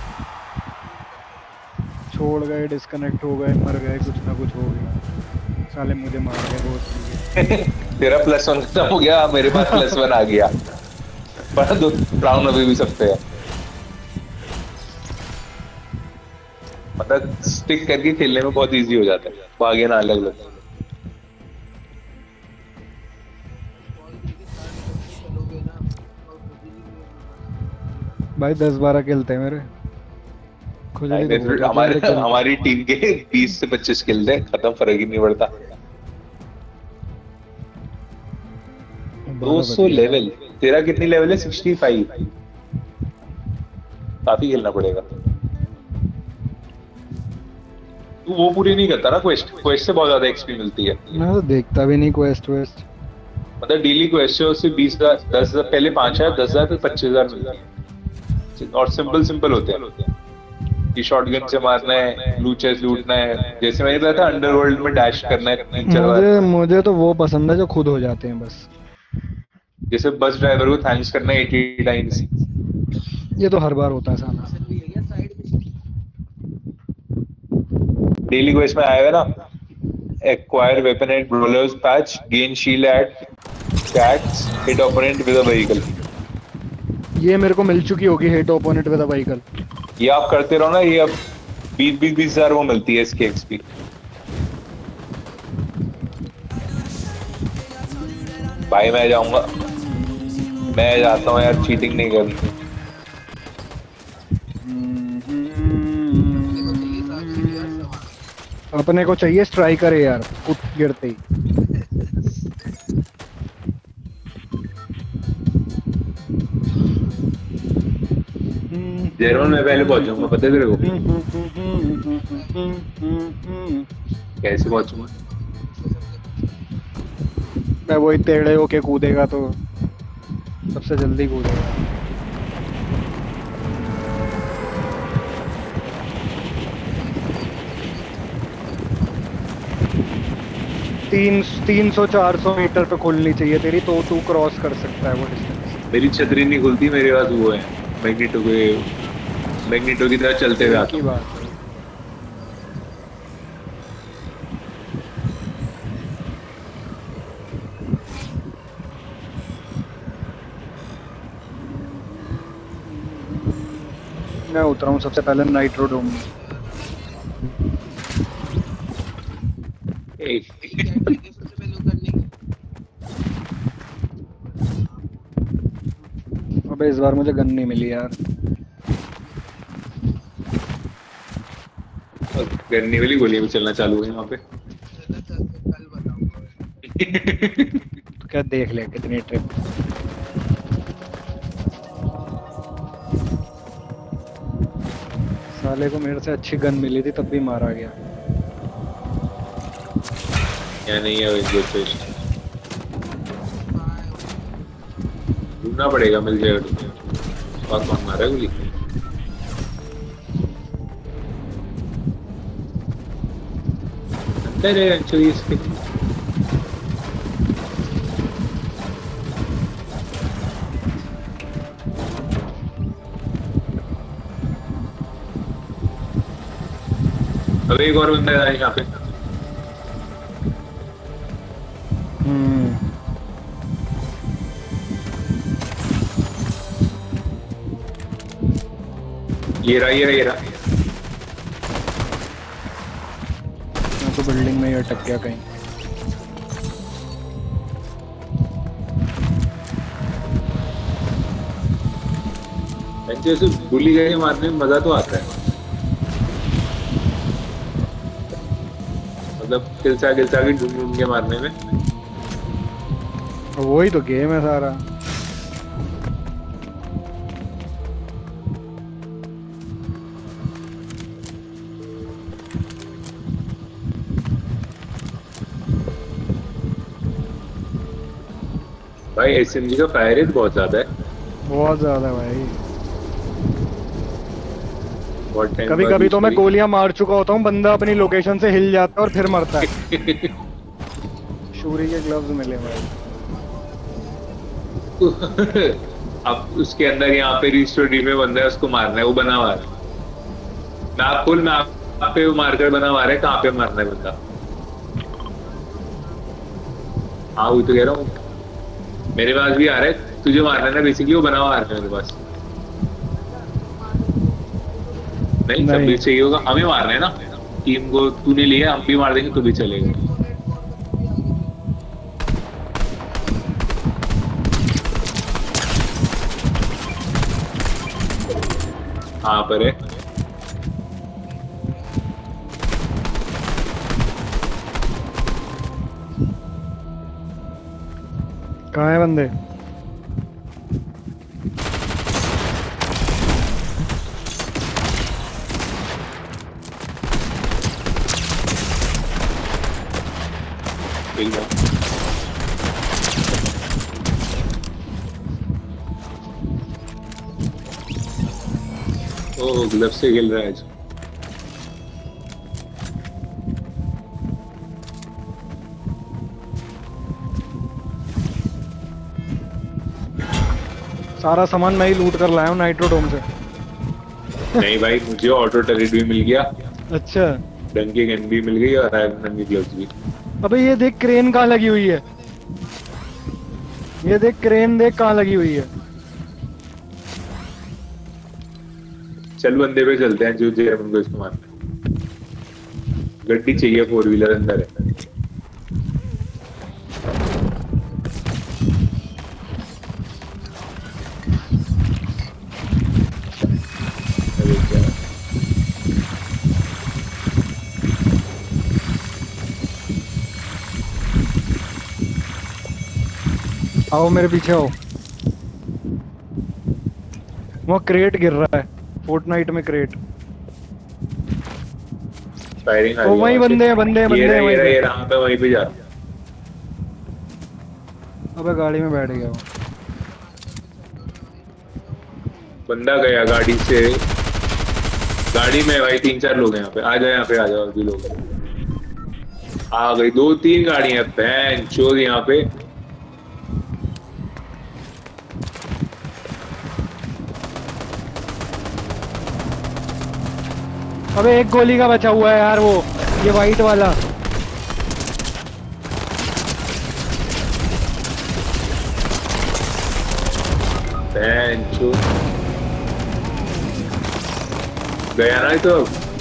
छोड़ गए, डिस्कनेक्ट हो गए, मर गए, कुछ ना कुछ हो गया। साले मुझे मार गए बहुत। तेरा +1 खत्म हो गया, मेरे पास +1 आ गया। पर दो राउंड अभी भी सब पे है। मतलब स्टिक करके खेलने में बहुत इजी हो जाता है, भागे ना अलग अलग। भाई 10-12 खेलते हैं मेरे। हमारी टीम के 20 से 25 किल थे, खत्म, फर्क ही नहीं पड़ता। 200 लेवल। तेरा कितनी लेवल है? 65। काफी खेलना पड़ेगा। तू वो पूरी नहीं करता ना क्वेस्ट से बहुत ज्यादा एक्सपी मिलती है। मैं तो देखता भी नहीं क्वेस्ट वेस्ट। मतलब डेली क्वेस्ट से 20,000 10,000, पहले 5,000 10,000 फिर 25,000 मिलता है। और सिंपल होते हैं कि शॉटगन से मारना है, ब्लू चेस्ट लूटना है। जैसे मैंने बताया था अंडरवर्ल्ड में डैश करना है 3-4 बार। मुझे तो वो पसंद है जो खुद हो जाते हैं बस। जैसे बस ड्राइवर को थैंक्स करना है 80 टाइम्स। ये तो हर बार होता है साला। डेली क्वेस्ट में आएगा ना, acquire weapon at brawlers patch, gain shield at cats, hit opponent with a vehicle. ये मेरे को मिल चुकी होगी, hit opponent with a vehicle. ये आप करते रहो ना, ये अब 20,000 वो मिलती है इसकी एक्सपी। भाई मैं जाऊंगा, मैं जाता हूँ यार, चीटिंग नहीं करनी। अपने को चाहिए स्ट्राइकर है यार, कुछ गिरते ही। जेरोन में पहले पहुंचूंगा, पता है तेरे को? कैसे पहुंचूंगा? मैं वही टेढ़े होके कूदेगा तो सबसे जल्दी कूदेगा। तीन 300-400 मीटर पे खुलनी चाहिए तेरी, तो तू क्रॉस कर सकता है वो डिस्टेंस। मेरी छतरी नहीं खुलती, मेरे पास वो है मैग्नेटो की तरह चलते हुए आता हूं। मैं उतरा हूँ सबसे पहले नाइट्रोडोम में। अबे इस बार मुझे गन नहीं मिली यार। गन्नी वाली गोलियां भी चलना चालू है वहाँ पे। तो क्या देख ले कितनी ट्रिप। साले को मेरे से अच्छी गन मिली थी तब भी मारा गया। या नहीं है वो फिस्ट ढूंढना पड़ेगा, मिल जाएगा ढूंढना। और कौन मारा है गोली? अंदर है एक्चुअली इसके। अब एक और बंदा है यहाँ पे। ये रहा, ये रहा, ये रहा। मैं तो बिल्डिंग में ही अटक गया कहीं। जैसे गोली गए मारने में मजा तो आता है, मतलब गिलचा गिलचा के ढूंढ ढूंढ के मारने में। वही तो गेम है सारा। भाई एसएमजी का फायर रेट बहुत ज्यादा है, बहुत ज्यादा भाई। बहुत टाइम कभी कभी तो मैं गोलियां मार चुका होता हूँ, बंदा अपनी लोकेशन से हिल जाता है और फिर मरता है। शूरी के ग्लव्स मिले भाई। अब उसके अंदर यहाँ पे रिस्टोरी में बंदा है, उसको मारना है, वो बना हुआ है। मैप खोल, मैप पे वो मारकर बना हुआ है, कहाँ पे मारना है बंदा। हाँ वो तो कह रहा हूँ, मेरे पास भी आ रहा है, तुझे मारना है ना बेसिकली, वो बना हुआ आ रहा है मेरे पास। नहीं सब भी चाहिए होगा, हमें मारना है ना टीम को। तूने लिया, हम भी मार देंगे तो भी चलेगा। हाँ पर है। कहाँ है बंदे? ओह ग्लव से खेल रहा है आज। सारा सामान मैं ही लूट कर लाया हूँ नाइट्रोडोम से। नहीं भाई, मुझे ऑटो टर्रेट भी मिल गया, अच्छा डंकी गन भी मिल गई और आयरन मैन की ग्लव्स भी। अबे ये देख क्रेन कहाँ लगी हुई है, ये देख क्रेन देख कहाँ लगी हुई है। चल बंदे पे चलते हैं जो जयरमन को इसको मारना है। गड्डी चाहिए, 4 व्हीलर अंदर है। आओ मेरे पीछे आओ। वो क्रेट गिर रहा है, फोर्टनाइट में क्रेट। फायरिंग आ तो रही है वहीं वहाँ से। बंदे हैं, बंदे हैं, बंदे हैं वहीं पे। ये रहा, मैं वहीं पे जा रहा हूँ। अबे गाड़ी में बैठ गया वो। बंदा गया गाड़ी से, गाड़ी में भाई 3-4 लोग हैं यहाँ पे। आ जाओ यहाँ पे, आ जाओ अभी लोग आ गई। 2-3 गाड़ियां बहन चोर यहाँ पे। अबे एक गोली का बचा हुआ है यार, वो ये वाइट वाला। बहन चोर गया ना तो।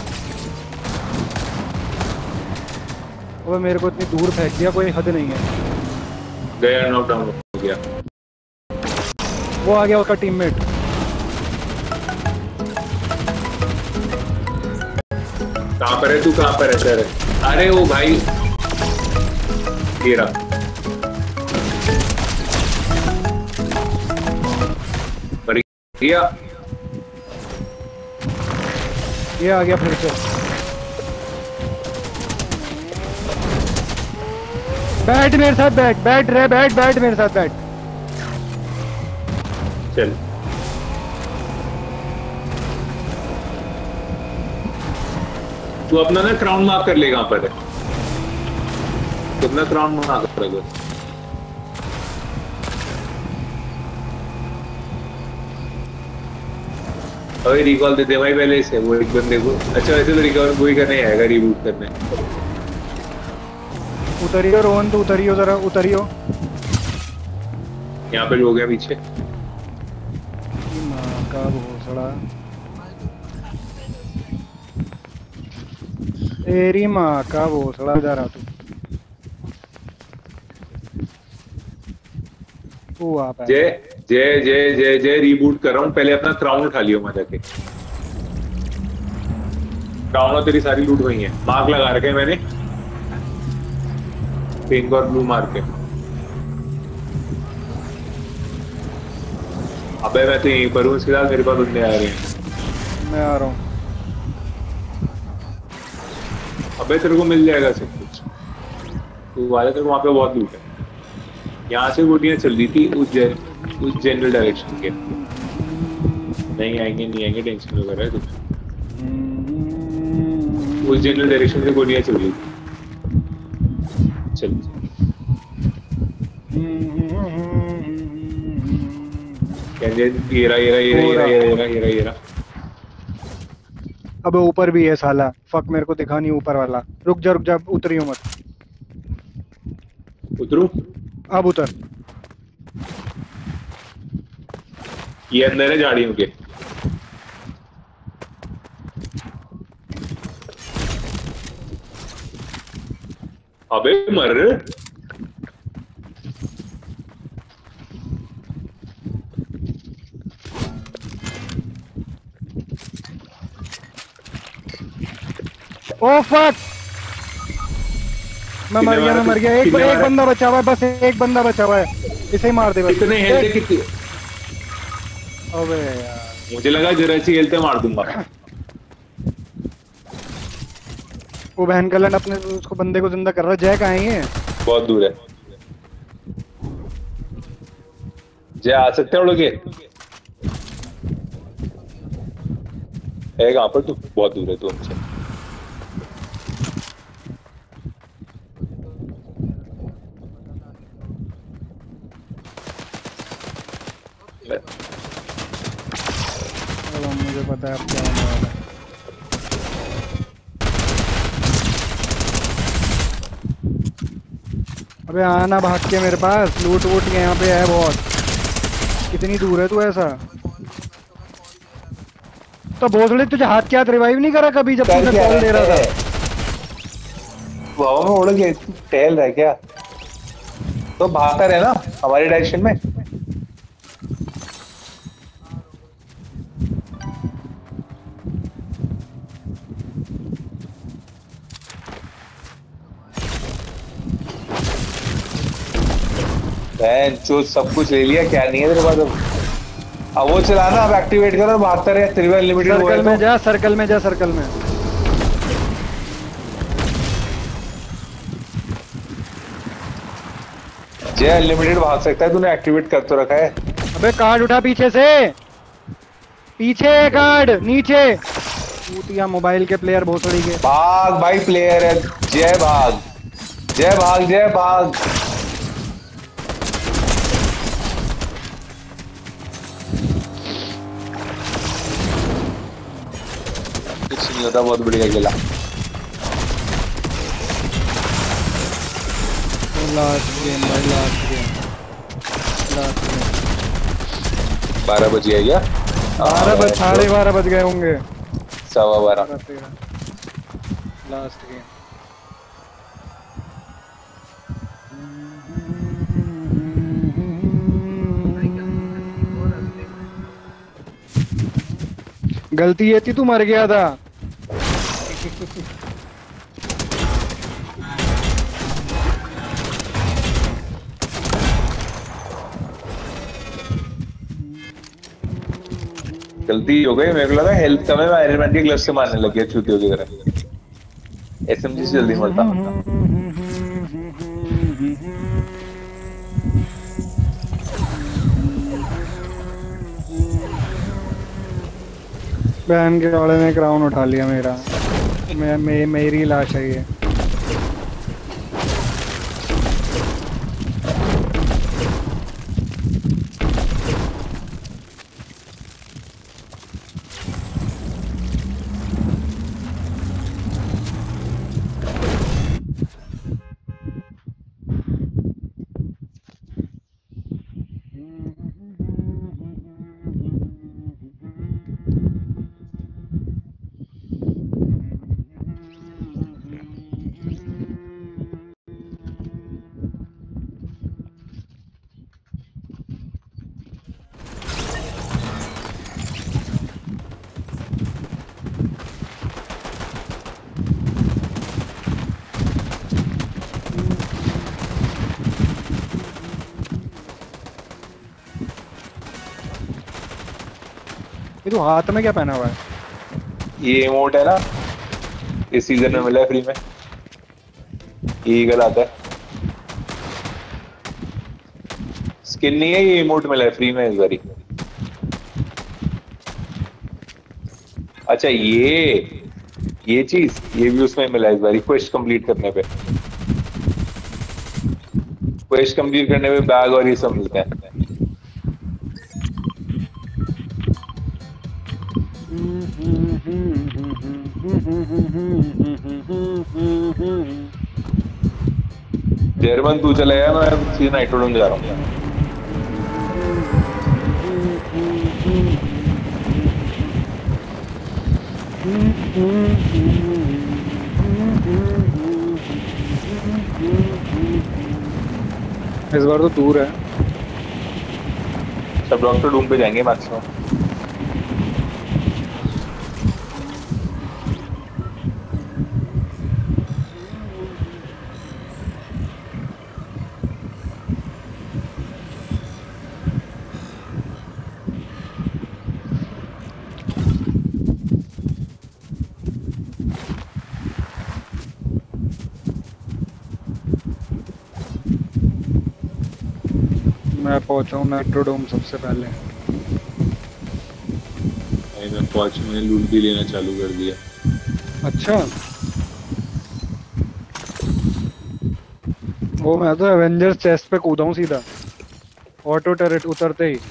अबे मेरे को इतनी दूर फेंक दिया, कोई हद नहीं है। गया, नॉकडाउन हो गया। वो आ गया उसका टीममेट। कहाँ पर है तू, कहाँ पर है सर? अरे वो भाई गिरा। मर गया। ये आ गया फिर से। बैठ मेरे साथ, बैठ बैठ रे, बैठ बैठ मेरे साथ बैठ। चल तू अपना ना क्राउन मार्क कर ले, कहां पर है तू अपना क्राउन मार्क कर ले। अभी रिकॉल दे दे भाई पहले से वो एक बंदे को। अच्छा वैसे तो रिकॉल वही करने आएगा, रिबूट करने। उतरियो रोहन, तो उतरियो जरा, उतरियो। यहाँ पे लोग हैं पीछे। माँ का भोसड़ा, तेरी माँ का भोसड़ा। जा रहा तू आप है। जय जय जय जय जय रिबूट कर रहा हूँ, पहले अपना क्राउन उठा लियो वहां जाके। क्राउन और तेरी सारी लूट वही है। मार्क लगा रखे हैं मैंने, पिंक और ब्लू मार्क है। अबे मैं तो यहीं पर हूँ, इसके साथ मेरे पास बंदे आ रहे हैं। मैं आ रहा हूँ। अबे तेरे को मिल जाएगा सब कुछ, तू वाले तेरे को वहां पे बहुत लूट है। यहाँ से गोलियां चल रही थी उस जनरल डायरेक्शन के। नहीं आएंगे नहीं आएंगे, टेंशन वगैरह है कुछ। उस जनरल डायरेक्शन से गोलियां चल रही थी। चल ये रहा। अब ऊपर भी है साला, फक मेरे को दिखा नहीं ऊपर वाला। रुक जा उतरियो मत। उतरू अब उतर। ये अंदर है झाड़ियों के। अबे मर। ओ फक, मैं मर गया। एक बंदा बचा हुआ है, बस एक बंदा बचा हुआ है, इसे ही मार दे बस। कितने हेल्थ कितनी? अबे यार मुझे लगा जरा सी हेल्थ मार दूंगा। वो बहन कलन अपने उसको बंदे को जिंदा कर रहा है। जय कहाँ है ये? बहुत दूर है। जय आ सकते हो लोग? है कहाँ पर तू? बहुत दूर है तू हमसे। मुझे पता है अब क्या होने वाला है। अबे आना भाग के मेरे पास, लूट वूट के यहाँ पे है बहुत। कितनी दूर है तू ऐसा? तो भोसड़े तुझे हाथ के हाथ रिवाइव नहीं करा कभी जब तूने कॉल दे रहा था? हवा में उड़ गया, टहल रहा है क्या? तो भागता रहे ना हमारी डायरेक्शन में। जो सब कुछ ले लिया, क्या नहीं है तेरे पास अब वो चलाना, अब एक्टिवेट करो, भागता रहे। त्रिवेल लिमिटेड सर्कल में जा, सर्कल में जा, सर्कल में। जय अनलिमिटेड भाग सकता है, तूने एक्टिवेट कर तो रखा है। अबे कार्ड उठा पीछे से, पीछे कार्ड नीचे। टूटिया मोबाइल के प्लेयर भोसड़ी के। भाग भाई, प्लेयर है। जय भाग, जय भाग, जय भाग। कुछ नहीं होता, बहुत बढ़िया खेला। लास्ट गेम भाई, लास्ट गेम। 12 बज गया क्या? 12 बज गए होंगे। 12:15। Last game. गलती ये थी, तू मर गया था। गलती हो गई, मेरे को लगा हेल्थ कम है, मैं आयरन मैन के ग्लव से मारने लग गया चूतियों की तरह। एसएमजी से जल्दी मरता। बहन के वाले ने क्राउन उठा लिया मेरा। मेरी लाश है ये। ये तो हाथ में क्या पहना हुआ है? ये इमोट है ना, इस सीजन में मिला है फ्री में, ईगल आता है। स्किन नहीं है, ये इमोट मिला है फ्री में इस बारी। अच्छा ये चीज ये भी उसमें मिला है इस बारी, क्वेस्ट कंप्लीट करने पे। क्वेस्ट कंप्लीट करने पे बैग और ये सब मिलते हैं। जर्मन तू चला गया, मैं सीधे नाइट्रोडोन जा रहा हूँ। इस बार तो दूर है। सब डॉक्टर रूम पे जाएंगे मैक्सिमम। मैं पहुंचा हूँ नाइट्रोडोम सबसे पहले। मैं पहुंच, मैंने लूट भी लेना चालू कर दिया। अच्छा, वो मैं तो एवेंजर्स चेस्ट पे कूदा हूँ सीधा, ऑटो टर्रेट उतरते ही।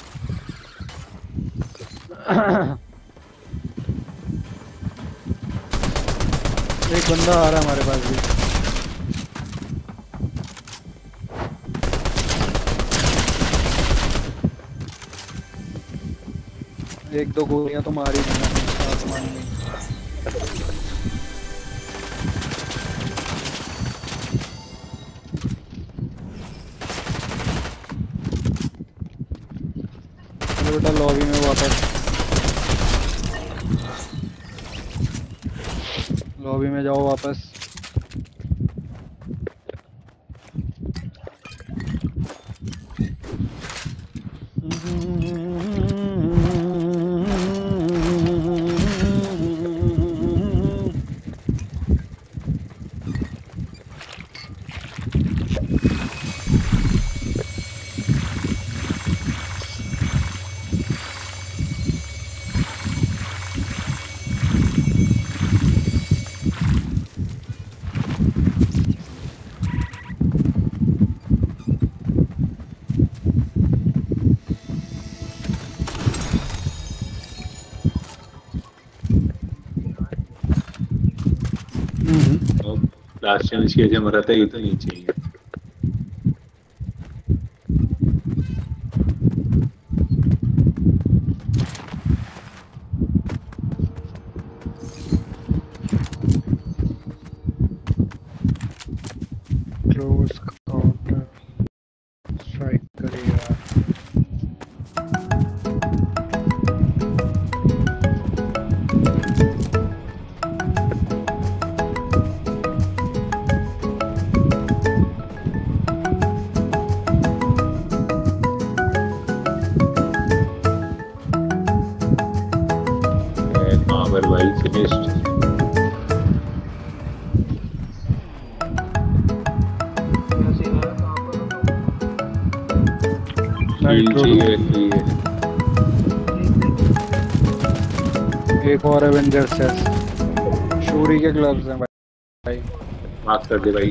एक बंदा आ रहा है हमारे पास भी। एक दो गोलियां तो मारी मैंने आसमान में। चलो बेटा लॉबी में वापस, लॉबी में जाओ वापस। लास्ट टाइम इसकी वजह मरा था, ये तो नीचे ही है। क्लोज काउंटर स्ट्राइक करेगा। फिनिश्ड। क्या सीन है, कहाँ पर हो तुम? शील्ड नाइट्रो चाहिए चाहिए। एक और एवेंजर चेस्ट। शूरी के ग्लव्स हैं भाई। माफ कर दे भाई।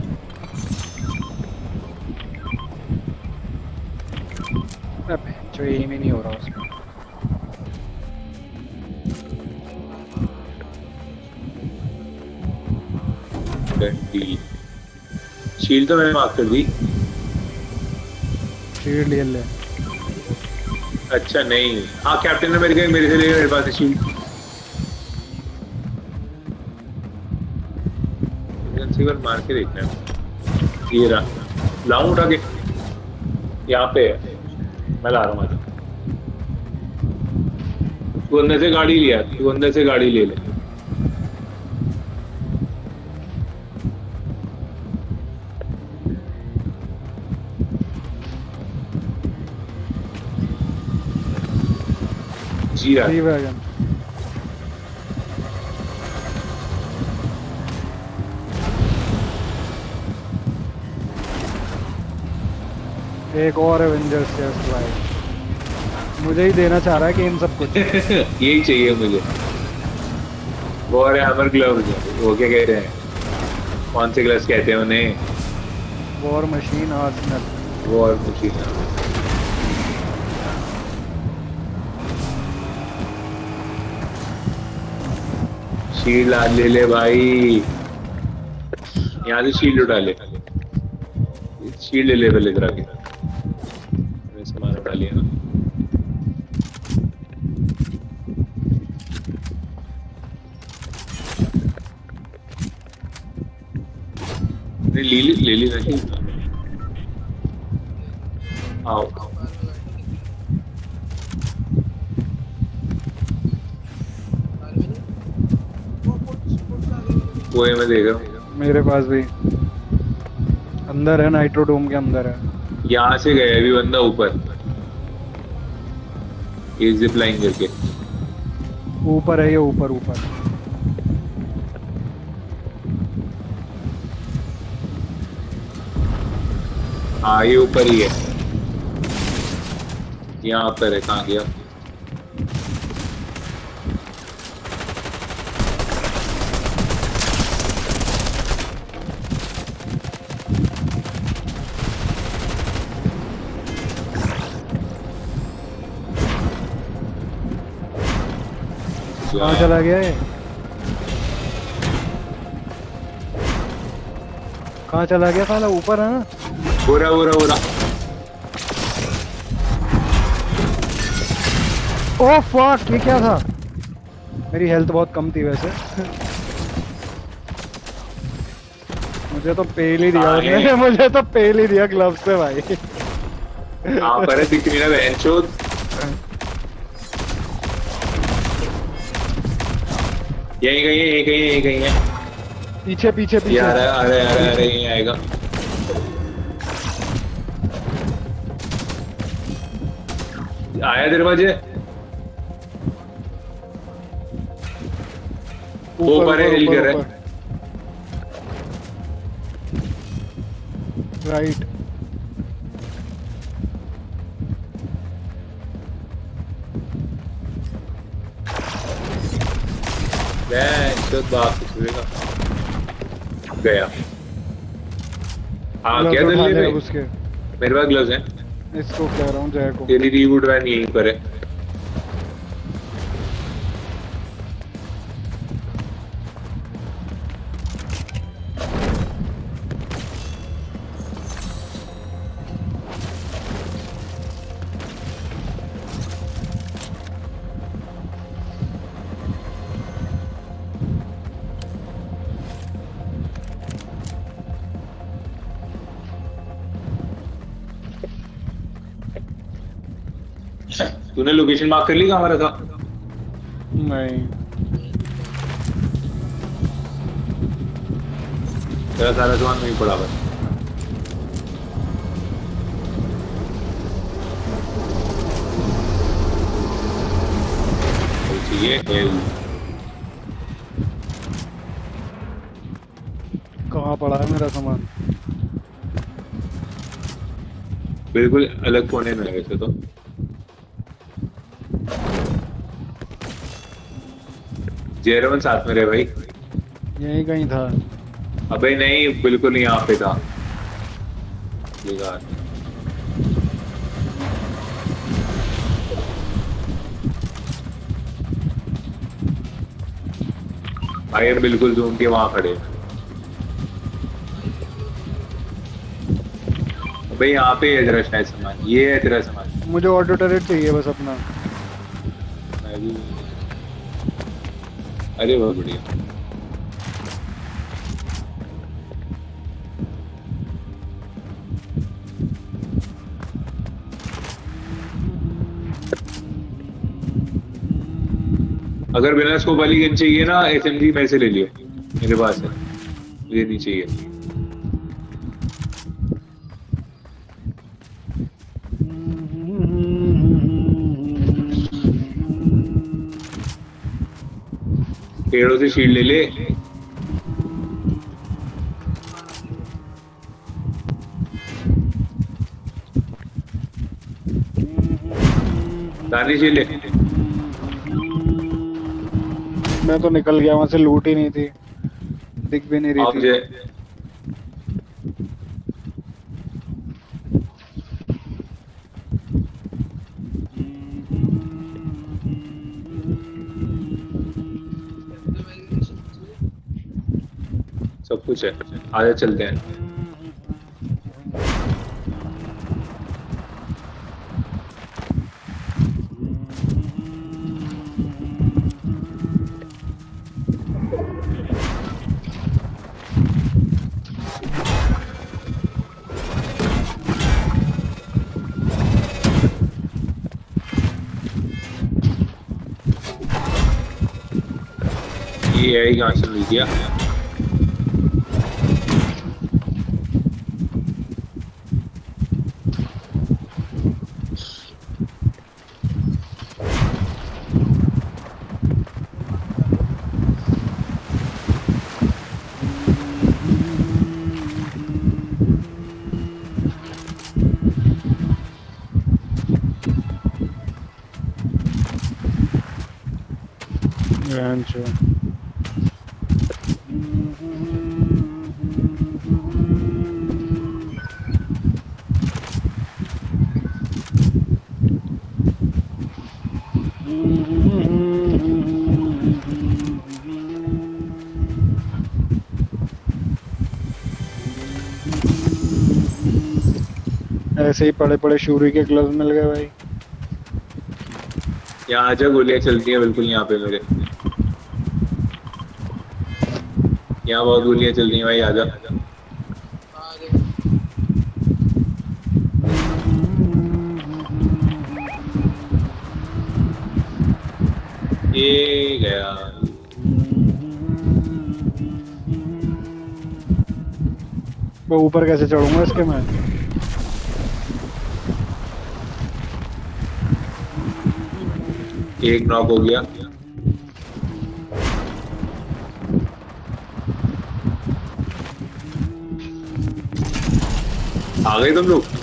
अबे जो एम ही नहीं हो रहा उसमें। डंडी शील्ड तो मैंने माफ कर दी। शील्ड ले ले। अच्छा नहीं, हाँ कैप्टन अमेरिका मेरे से ले गया, मेरे पास है शील्ड। इनविंसिबल मार के देखना है। ये रहा, लाऊं उठा के? यहाँ पे है, मैं ला रहा हूँ। तू अंदर से गाड़ी लिया, तू अंदर से गाड़ी ले ले। जी रहा। Sea wagon. एक और एवेंजर चेस्ट भाई। मुझे ही देना चाह रहा है कि इन सब कुछ। यही चाहिए मुझे। वो अरे हैमर ग्लव्स, वो क्या कहते हैं, कौन से ग्लव्स कहते हैं उन्हें? War machine arsenal. वो और कुछ ही था। शील्ड आज ले ले भाई, यहाँ से शील्ड उठा ले। शील्ड ले ले पहले इधर आके। मैंने सामान उठा लिया ना। नहीं ले ली नहीं। आओ वो है, मैं देख रहा हूँ। मेरे पास भी अंदर है, नाइट्रोडोम के अंदर है। यहाँ से गए अभी बंदा ऊपर, ये जिप लाइन करके। ऊपर है ये, ऊपर ऊपर। हाँ ये ऊपर ही है, यहाँ पर है। कहाँ गया? कहाँ चला गया ये? कहाँ चला गया साला? ऊपर है ना? पूरा पूरा पूरा। ओह फक, ये क्या था? मेरी हेल्थ बहुत कम थी वैसे। मुझे तो पेल ही दिया उसने। मुझे तो पेल ही दिया ग्लव से भाई। हाँ पर है, दिख नहीं रहा बहनचोद। यही कहीं है, यही कहीं है, यही कहीं है। पीछे पीछे ये पीछे। आ रहा है, आ रहा है, आ रहा है, आ रहा है, यहीं आएगा। आया दरवाजे। ऊपर है, हिल कर रहा है। राइट। बहनचोद बाप से छुएगा। गया। हाँ क्या ग्लव्स दिल्ली उठा ले में? उसके। मेरे पास ग्लव्स हैं। इसको कह रहा हूँ जय को। तेरी रीबूट वैन यहीं पर है। तूने लोकेशन मार्क कर ली कहाँ हमारा था? नहीं। तेरा सारा सामान वहीं पड़ा हुआ है। चाहिए हेल्थ। पड़ा है मेरा सामान। बिल्कुल अलग कोने में है वैसे तो। जेरवन साथ में रहे भाई। यही कहीं था। अबे नहीं, बिल्कुल यहाँ पे था। बेकार। भाई बिल्कुल जूम के वहां खड़े। भाई यहाँ पे है तेरा शायद सामान, ये है तेरा सामान। मुझे ऑटो टरेट चाहिए बस अपना। मैं भी। अरे बहुत बढ़िया। अगर बिना स्कोप वाली गन चाहिए ना, एसएमजी में से ले लियो, मेरे पास है। मुझे नहीं चाहिए। पेड़ों से शील्ड ले ले। दानिश ये ले। मैं तो निकल गया वहां से, लूट ही नहीं थी, दिख भी नहीं रही आप थी। मुझे तो मैंने सोचा सब कुछ है, आगे चलते हैं। ये है कहाँ से मिल गया। अच्छा। ऐसे ही पड़े पड़े शूरी के ग्लव्स मिल गए भाई। यहाँ आजा, गोलियां चलती हैं बिल्कुल यहाँ पे मेरे। यहाँ बहुत गोलियां चल रही हैं भाई, आजा। आ गए। ये गया। मैं ऊपर कैसे चढ़ूंगा इसके मैं? एक नॉक हो गया। आ गए तुम लोग।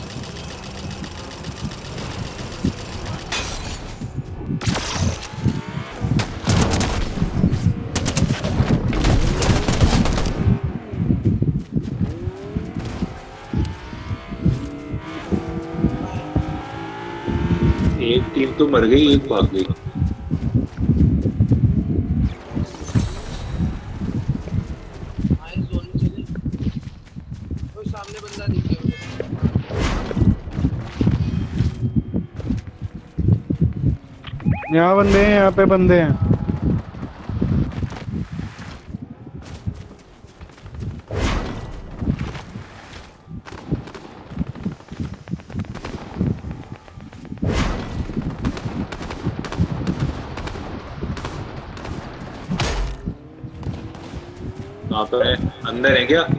एक टीम तो मर गई, एक भाग गई। आए जोन में चले। वो सामने बंदा दिख गया मुझे। यहाँ बंदे हैं, यहाँ पे बंदे हैं। कहाँ पर है? अंदर है क्या?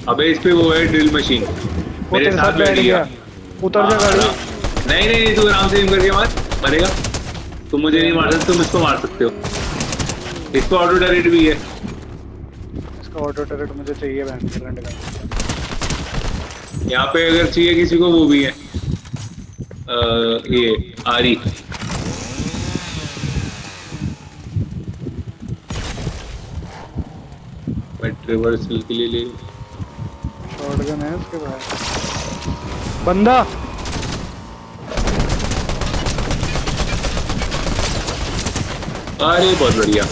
अबे इस पे वो है ड्रिल मशीन, वो मेरे तेरे साथ बैठ गया। उतर जा गाड़ी। नहीं नहीं तू आराम से एम करके मार, मरेगा। तुम मुझे नहीं मार सकते, तुम इसको मार सकते हो। इसको ऑटो टर्रेट भी है। इसका ऑटो टर्रेट मुझे चाहिए बैंक करंट का। यहाँ पे अगर चाहिए किसी को वो भी है, ये आरी। मैं रिवर्सल के लिए ले। शॉटगन है उसके पास। बंदा अरे बहुत बढ़िया।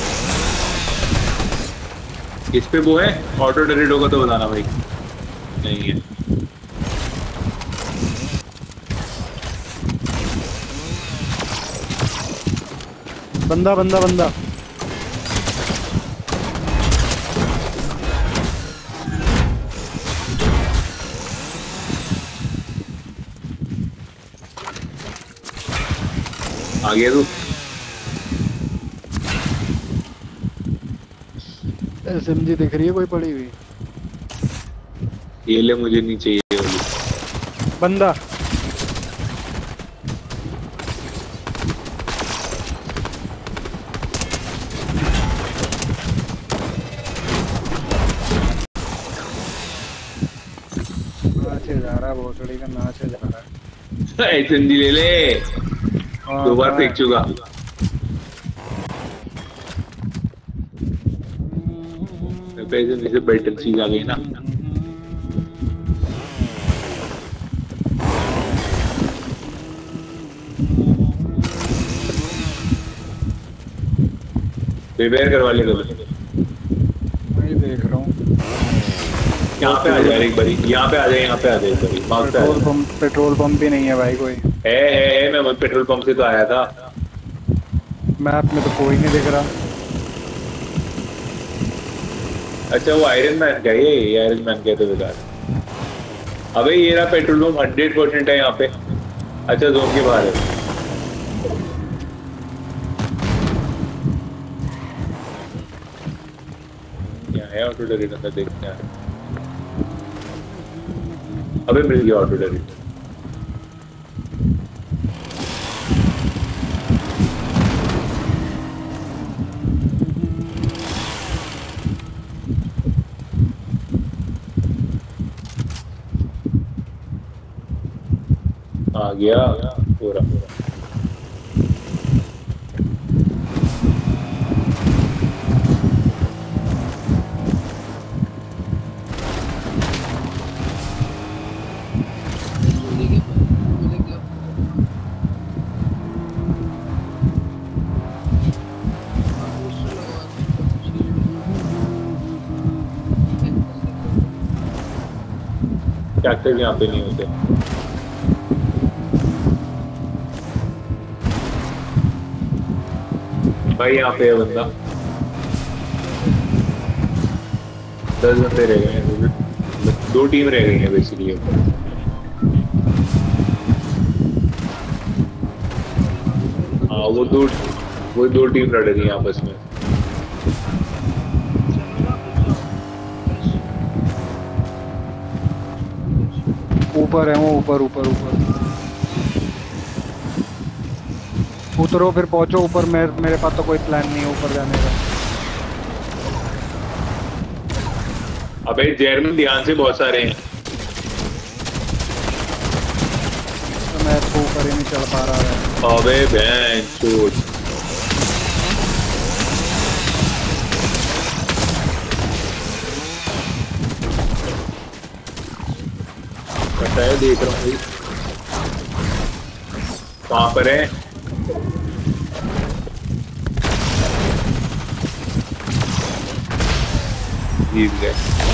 इस पे वो है ऑटो टर्रेट होगा तो बताना भाई। नहीं है। बंदा बंदा बंदा आ गया तू। एसएमजी दिख रही है कोई पड़ी हुई? ये ले, मुझे नहीं चाहिए ये वाली। बंदा नाचे जा रहा है, भोसड़ी का नाचे जा रहा है। एसएमजी ले ले, दो बार फेंक चुका। एसएमजी से बेटर चीज आ गई ना। रिपेयर करवा ले कल। मैं देख रहा हूँ। यहाँ पे आ जाए एक बारी, यहाँ पे आ जाए, यहाँ पे आ जाए एक बारी। मार्क पे आ जाए। पेट्रोल पंप भी नहीं है भाई कोई। है मैं पेट्रोल पंप से तो आया था। मैप में तो कोई नहीं दिख रहा। अच्छा वो आयरन मैन का, ये आयरन मैन कहते बेकार। अबे ये रहा पेट्रोल पंप, 100% है यहाँ पे। अच्छा जोन के बाहर है। यहाँ है ऑटो टर्रेट, अंदर देखते हैं। अबे मिल गया ऑटो टर्रेट। आ गया पूरा। ट्रैक्टर यहाँ पे नहीं होते। भाई यहाँ पे है बंदा। 10 बंदे रह गए हैं, 2 टीम रह गई है बेसिकली। हाँ वो दो टीम लड़ रही है आपस में। ऊपर है वो, ऊपर ऊपर ऊपर उतरो फिर पहुंचो ऊपर। मेरे पास तो कोई प्लान नहीं है ऊपर जाने का। अबे जर्मन ध्यान से, बहुत सारे हैं। तो मैं तो ऊपर ही नहीं चढ़ पा रहा है। अबे बहन चोट। पता है, देख रहा हूँ कहाँ पर है। जीत गए।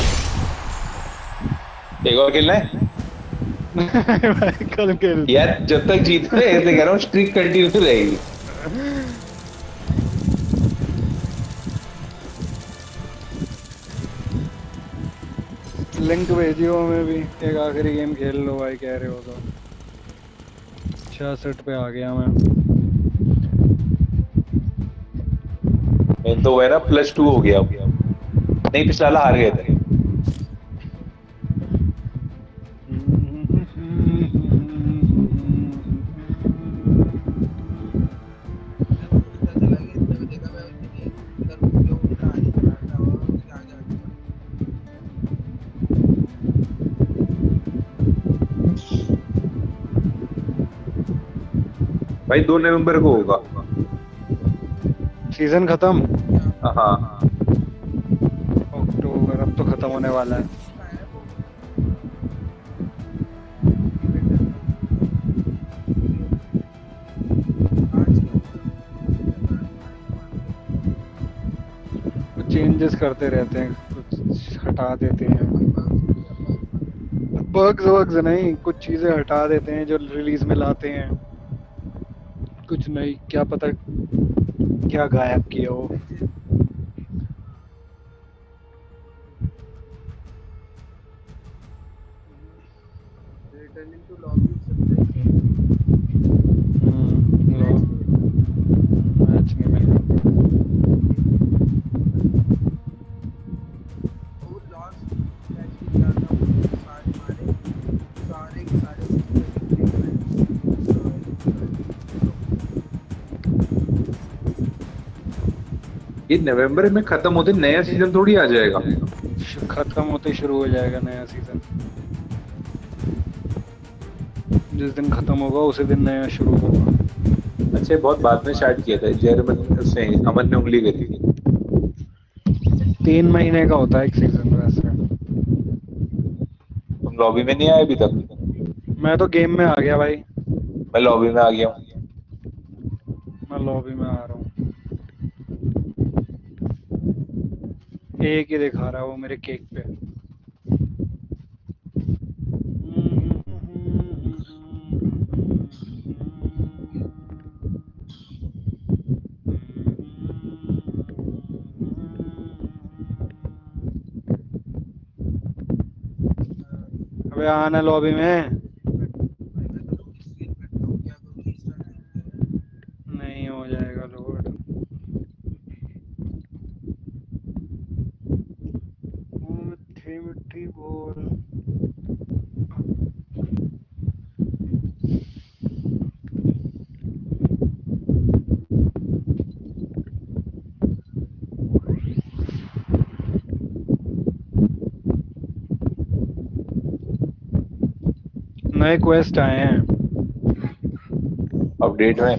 एक और खेलना है कल खेल यार, जब तक जीत रहे ऐसे कह रहा हूँ, स्ट्रीक कंटिन्यू रहेगी। लिंक भेजियो हमें भी, एक आखिरी गेम खेल लो भाई, कह रहे हो तो। 66 पे आ गया मैं। तो है ना +2 हो गया। नहीं पिछला वाला हार गए थे। भाई 2 नवंबर को होगा। सीजन खत्म। क्या हाँ। अक्टूबर अब तो खत्म होने वाला है। का है वो इवेंट है ना, आज क्या हुआ कुछ चेंजेस करते रहते हैं, कुछ हटा देते हैं। कोई बात नहीं अब बग्स वग्स नहीं, कुछ चीजें हटा देते हैं जो रिलीज में लाते हैं। कुछ नहीं, क्या पता क्या गायब किया हो। Returning to lobby surprise match नहीं मिला मैच नहीं मिल रहा। वो लास्ट मैच में क्या था, वो सारे मारे, सारे के सारे उसकी जगह प्ले कराए उसने, सारे के सारे ये नवंबर में खत्म होते नया सीजन थोड़ी आ जाएगा। खत्म होते ही शुरू हो जाएगा नया सीजन। जिस दिन खत्म होगा उसी दिन नया शुरू होगा। अच्छा, बहुत बाद में स्टार्ट किया था जर्मन, उसने अमन ने उंगली करी थी। 3 महीने का होता है एक सीजन वैसे। तुम लॉबी में नहीं आए अभी तक? मैं तो गेम में आ गया भाई। मैं लॉबी में आ गया हूँ। मैं लॉबी में आ रहा हूँ। एक ही दिखा रहा है वो मेरे केक पे। अबे आना लॉबी में। भाई मैं तो लोग स्क्रीन बैठता हूँ, क्या करूँ, रीस्टार्ट नहीं होता है। नहीं हो जाएगा लोड। मिठी मिठी बोल। नए क्वेस्ट आए हैं। अपडेट में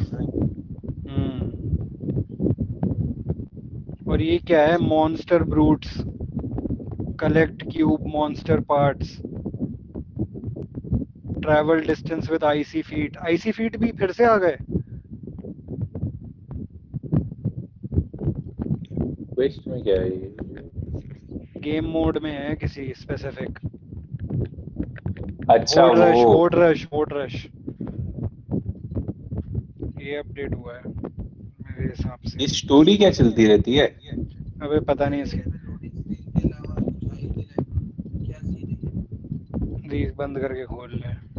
और ये क्या है, monster brutes, collect cube monster parts, travel distance with icy feet. Icy feet भी फिर से आ गए। क्वेस्ट में क्या है ये? गेम मोड में है किसी स्पेसिफिक। अच्छा वो वोट रश ये अपडेट हुआ है मेरे हिसाब ये से। स्टोरी क्या चलती रहती है? अबे पता नहीं गेम में लोडिंग स्क्रीन के अलावा कुछ आ ही नहीं रहा है, क्या सीन है ये। इसकी बंद करके खोल ले।